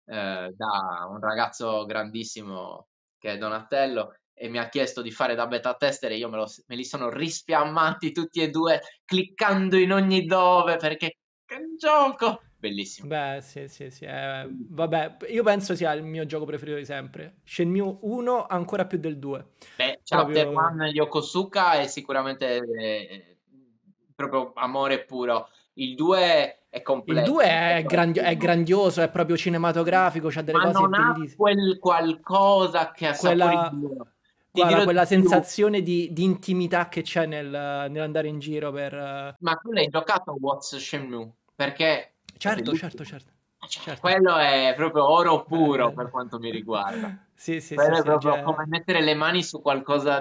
S2: da un ragazzo grandissimo che è Donatello e mi ha chiesto di fare da beta tester e io me li sono rispiammati tutti e due cliccando in ogni dove perché che gioco! Bellissimo.
S1: Beh, sì, sì, sì.
S2: Bellissimo.
S1: Vabbè, io penso sia il mio gioco preferito di sempre. Shenmue 1 ancora più del 2.
S2: Beh, Chapter
S1: Proprio...
S2: 1 di Yokosuka è sicuramente proprio amore puro. Il 2 è
S1: Il
S2: completo,
S1: 2 è,
S2: rispetto al
S1: è
S2: primo,
S1: grandioso, è proprio cinematografico, c'ha delle
S2: ma
S1: cose
S2: non ha
S1: bellissime.
S2: quel qualcosa che assapori di
S1: Quella,
S2: meno. Ti
S1: guarda,
S2: dirò di
S1: quella
S2: più,
S1: sensazione di intimità che c'è nell'andare in giro per...
S2: ma tu l'hai giocato a What's Shenmue? Perché è
S1: Certo, certo,
S2: bellissimo.
S1: certo,
S2: Cioè,
S1: certo.
S2: quello è proprio oro puro per
S1: Bello.
S2: quanto mi riguarda.
S1: Sì, sì, sì,
S2: Quello è
S1: sì,
S2: proprio come mettere le mani su qualcosa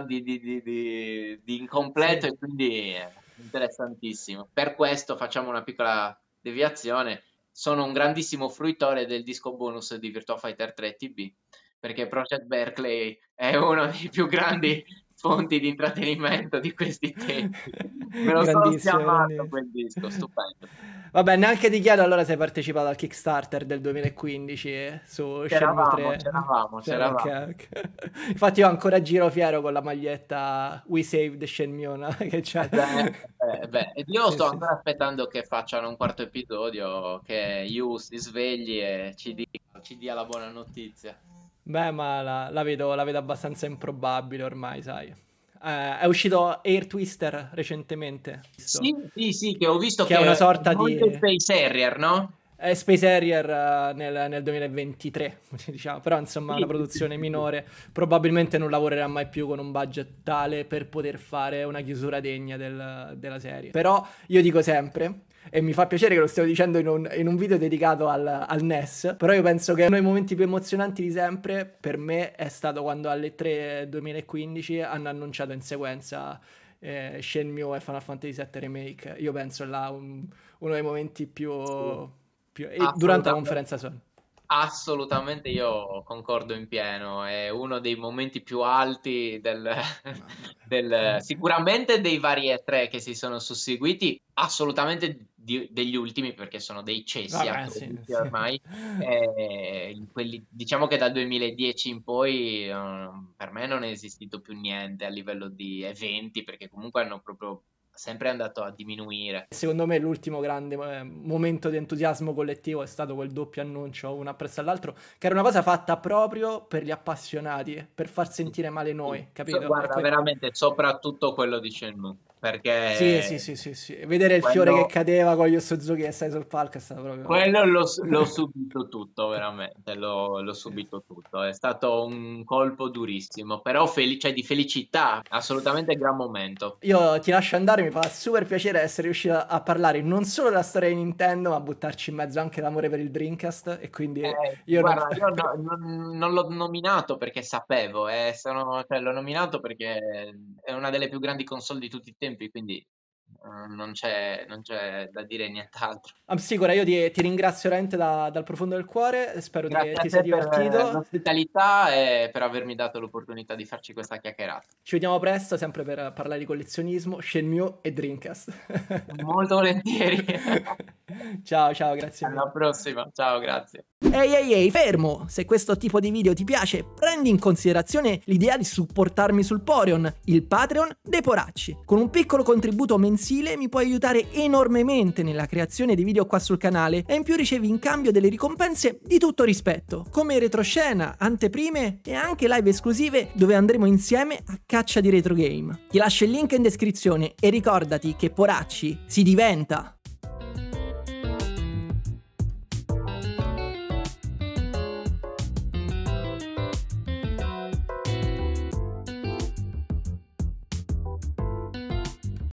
S2: di incompleto
S1: sì.
S2: e quindi è interessantissimo. Per questo facciamo una piccola deviazione. Sono un grandissimo fruitore del disco bonus di Virtua Fighter 3 TB, perché Project Berkeley è uno dei più grandi fonti di intrattenimento di questi tempi. Me lo sono
S1: Grandissimo,
S2: sfiammato
S1: grandissimo.
S2: quel disco, stupendo.
S1: Vabbè, neanche ti chiedo allora se hai partecipato al Kickstarter del 2015 su Shenmue
S2: C'eravamo,
S1: 3.
S2: c'eravamo,
S1: Cioè,
S2: c'eravamo.
S1: ok, ok. Infatti io ancora giro fiero con la maglietta We Saved Shenmue, no? Che c'è.
S2: Beh, io
S1: Sì,
S2: sto
S1: sì.
S2: ancora aspettando che facciano un quarto episodio, che Yu si svegli e ci dia la buona notizia.
S1: Beh, ma la vedo abbastanza improbabile ormai, sai. È uscito Air Twister recentemente, visto?
S2: Sì, sì, sì, che ho visto
S1: Che è
S2: che
S1: una
S2: è
S1: sorta
S2: molto
S1: di...
S2: Space Harrier, no?
S1: È Space Harrier nel 2023, diciamo, però insomma è una
S2: Sì, sì, sì,
S1: produzione
S2: sì, sì.
S1: minore, probabilmente non lavorerà mai più con un budget tale per poter fare una chiusura degna della serie. Però io dico sempre, e mi fa piacere che lo stiamo dicendo in un video dedicato al NES, però io penso che uno dei momenti più emozionanti di sempre per me è stato quando alle 3 2015 hanno annunciato in sequenza Shenmue e Final Fantasy VII Remake. Io penso là uno dei momenti
S2: Sì,
S1: e durante la
S2: assolutamente.
S1: conferenza Sony.
S2: Assolutamente io concordo in pieno, è uno dei momenti più alti
S1: Mamma mia.
S2: sicuramente dei vari E3 che si sono susseguiti, assolutamente degli ultimi perché sono dei cessi
S1: Vabbè, sì,
S2: assoluti
S1: sì.
S2: ormai. Diciamo che dal 2010 in poi per me non è esistito più niente a livello di eventi perché comunque hanno proprio sempre andato a diminuire.
S1: Secondo me l'ultimo grande momento di entusiasmo collettivo è stato quel doppio annuncio uno appresso all'altro, che era una cosa fatta proprio per gli appassionati, per far
S2: Sì,
S1: sentire male
S2: sì.
S1: noi, capito?
S2: Guarda, veramente, soprattutto quello di Shenmue,
S1: Sì, sì,
S2: perché
S1: sì, sì, sì. Vedere il fiore che
S2: quello,
S1: cadeva con gli Suzuki che stai sul palco è stato proprio...
S2: quello l'ho subito tutto, veramente, l'ho
S1: Sì.
S2: subito tutto. È stato un colpo durissimo, però cioè, di felicità, assolutamente gran momento.
S1: Io ti lascio andare, mi fa super piacere essere riuscito a parlare non solo della storia di Nintendo, ma a buttarci in mezzo anche l'amore per il Dreamcast e quindi io non...
S2: Guarda, io non l'ho nominato perché sapevo, cioè, l'ho nominato perché è una delle più grandi console di tutti i tempi, quindi non c'è da dire nient'altro.
S1: Sicura, io ti ringrazio veramente dal profondo del cuore, spero
S2: Grazie a
S1: ti sia
S2: te per
S1: divertito.
S2: l'ospitalità e per avermi dato l'opportunità di farci questa chiacchierata.
S1: Ci vediamo presto, sempre per parlare di collezionismo, Shenmue e Dreamcast.
S2: Molto volentieri.
S1: Ciao, grazie mille.
S2: Alla prossima, ciao, grazie.
S1: Ehi, fermo! Se questo tipo di video ti piace, prendi in considerazione l'idea di supportarmi sul Patreon, il Patreon dei Poracci. Con un piccolo contributo mensile mi puoi aiutare enormemente nella creazione di video qua sul canale e in più ricevi in cambio delle ricompense di tutto rispetto, come retroscena, anteprime e anche live esclusive dove andremo insieme a caccia di retro game. Ti lascio il link in descrizione e ricordati che Poracci si diventa!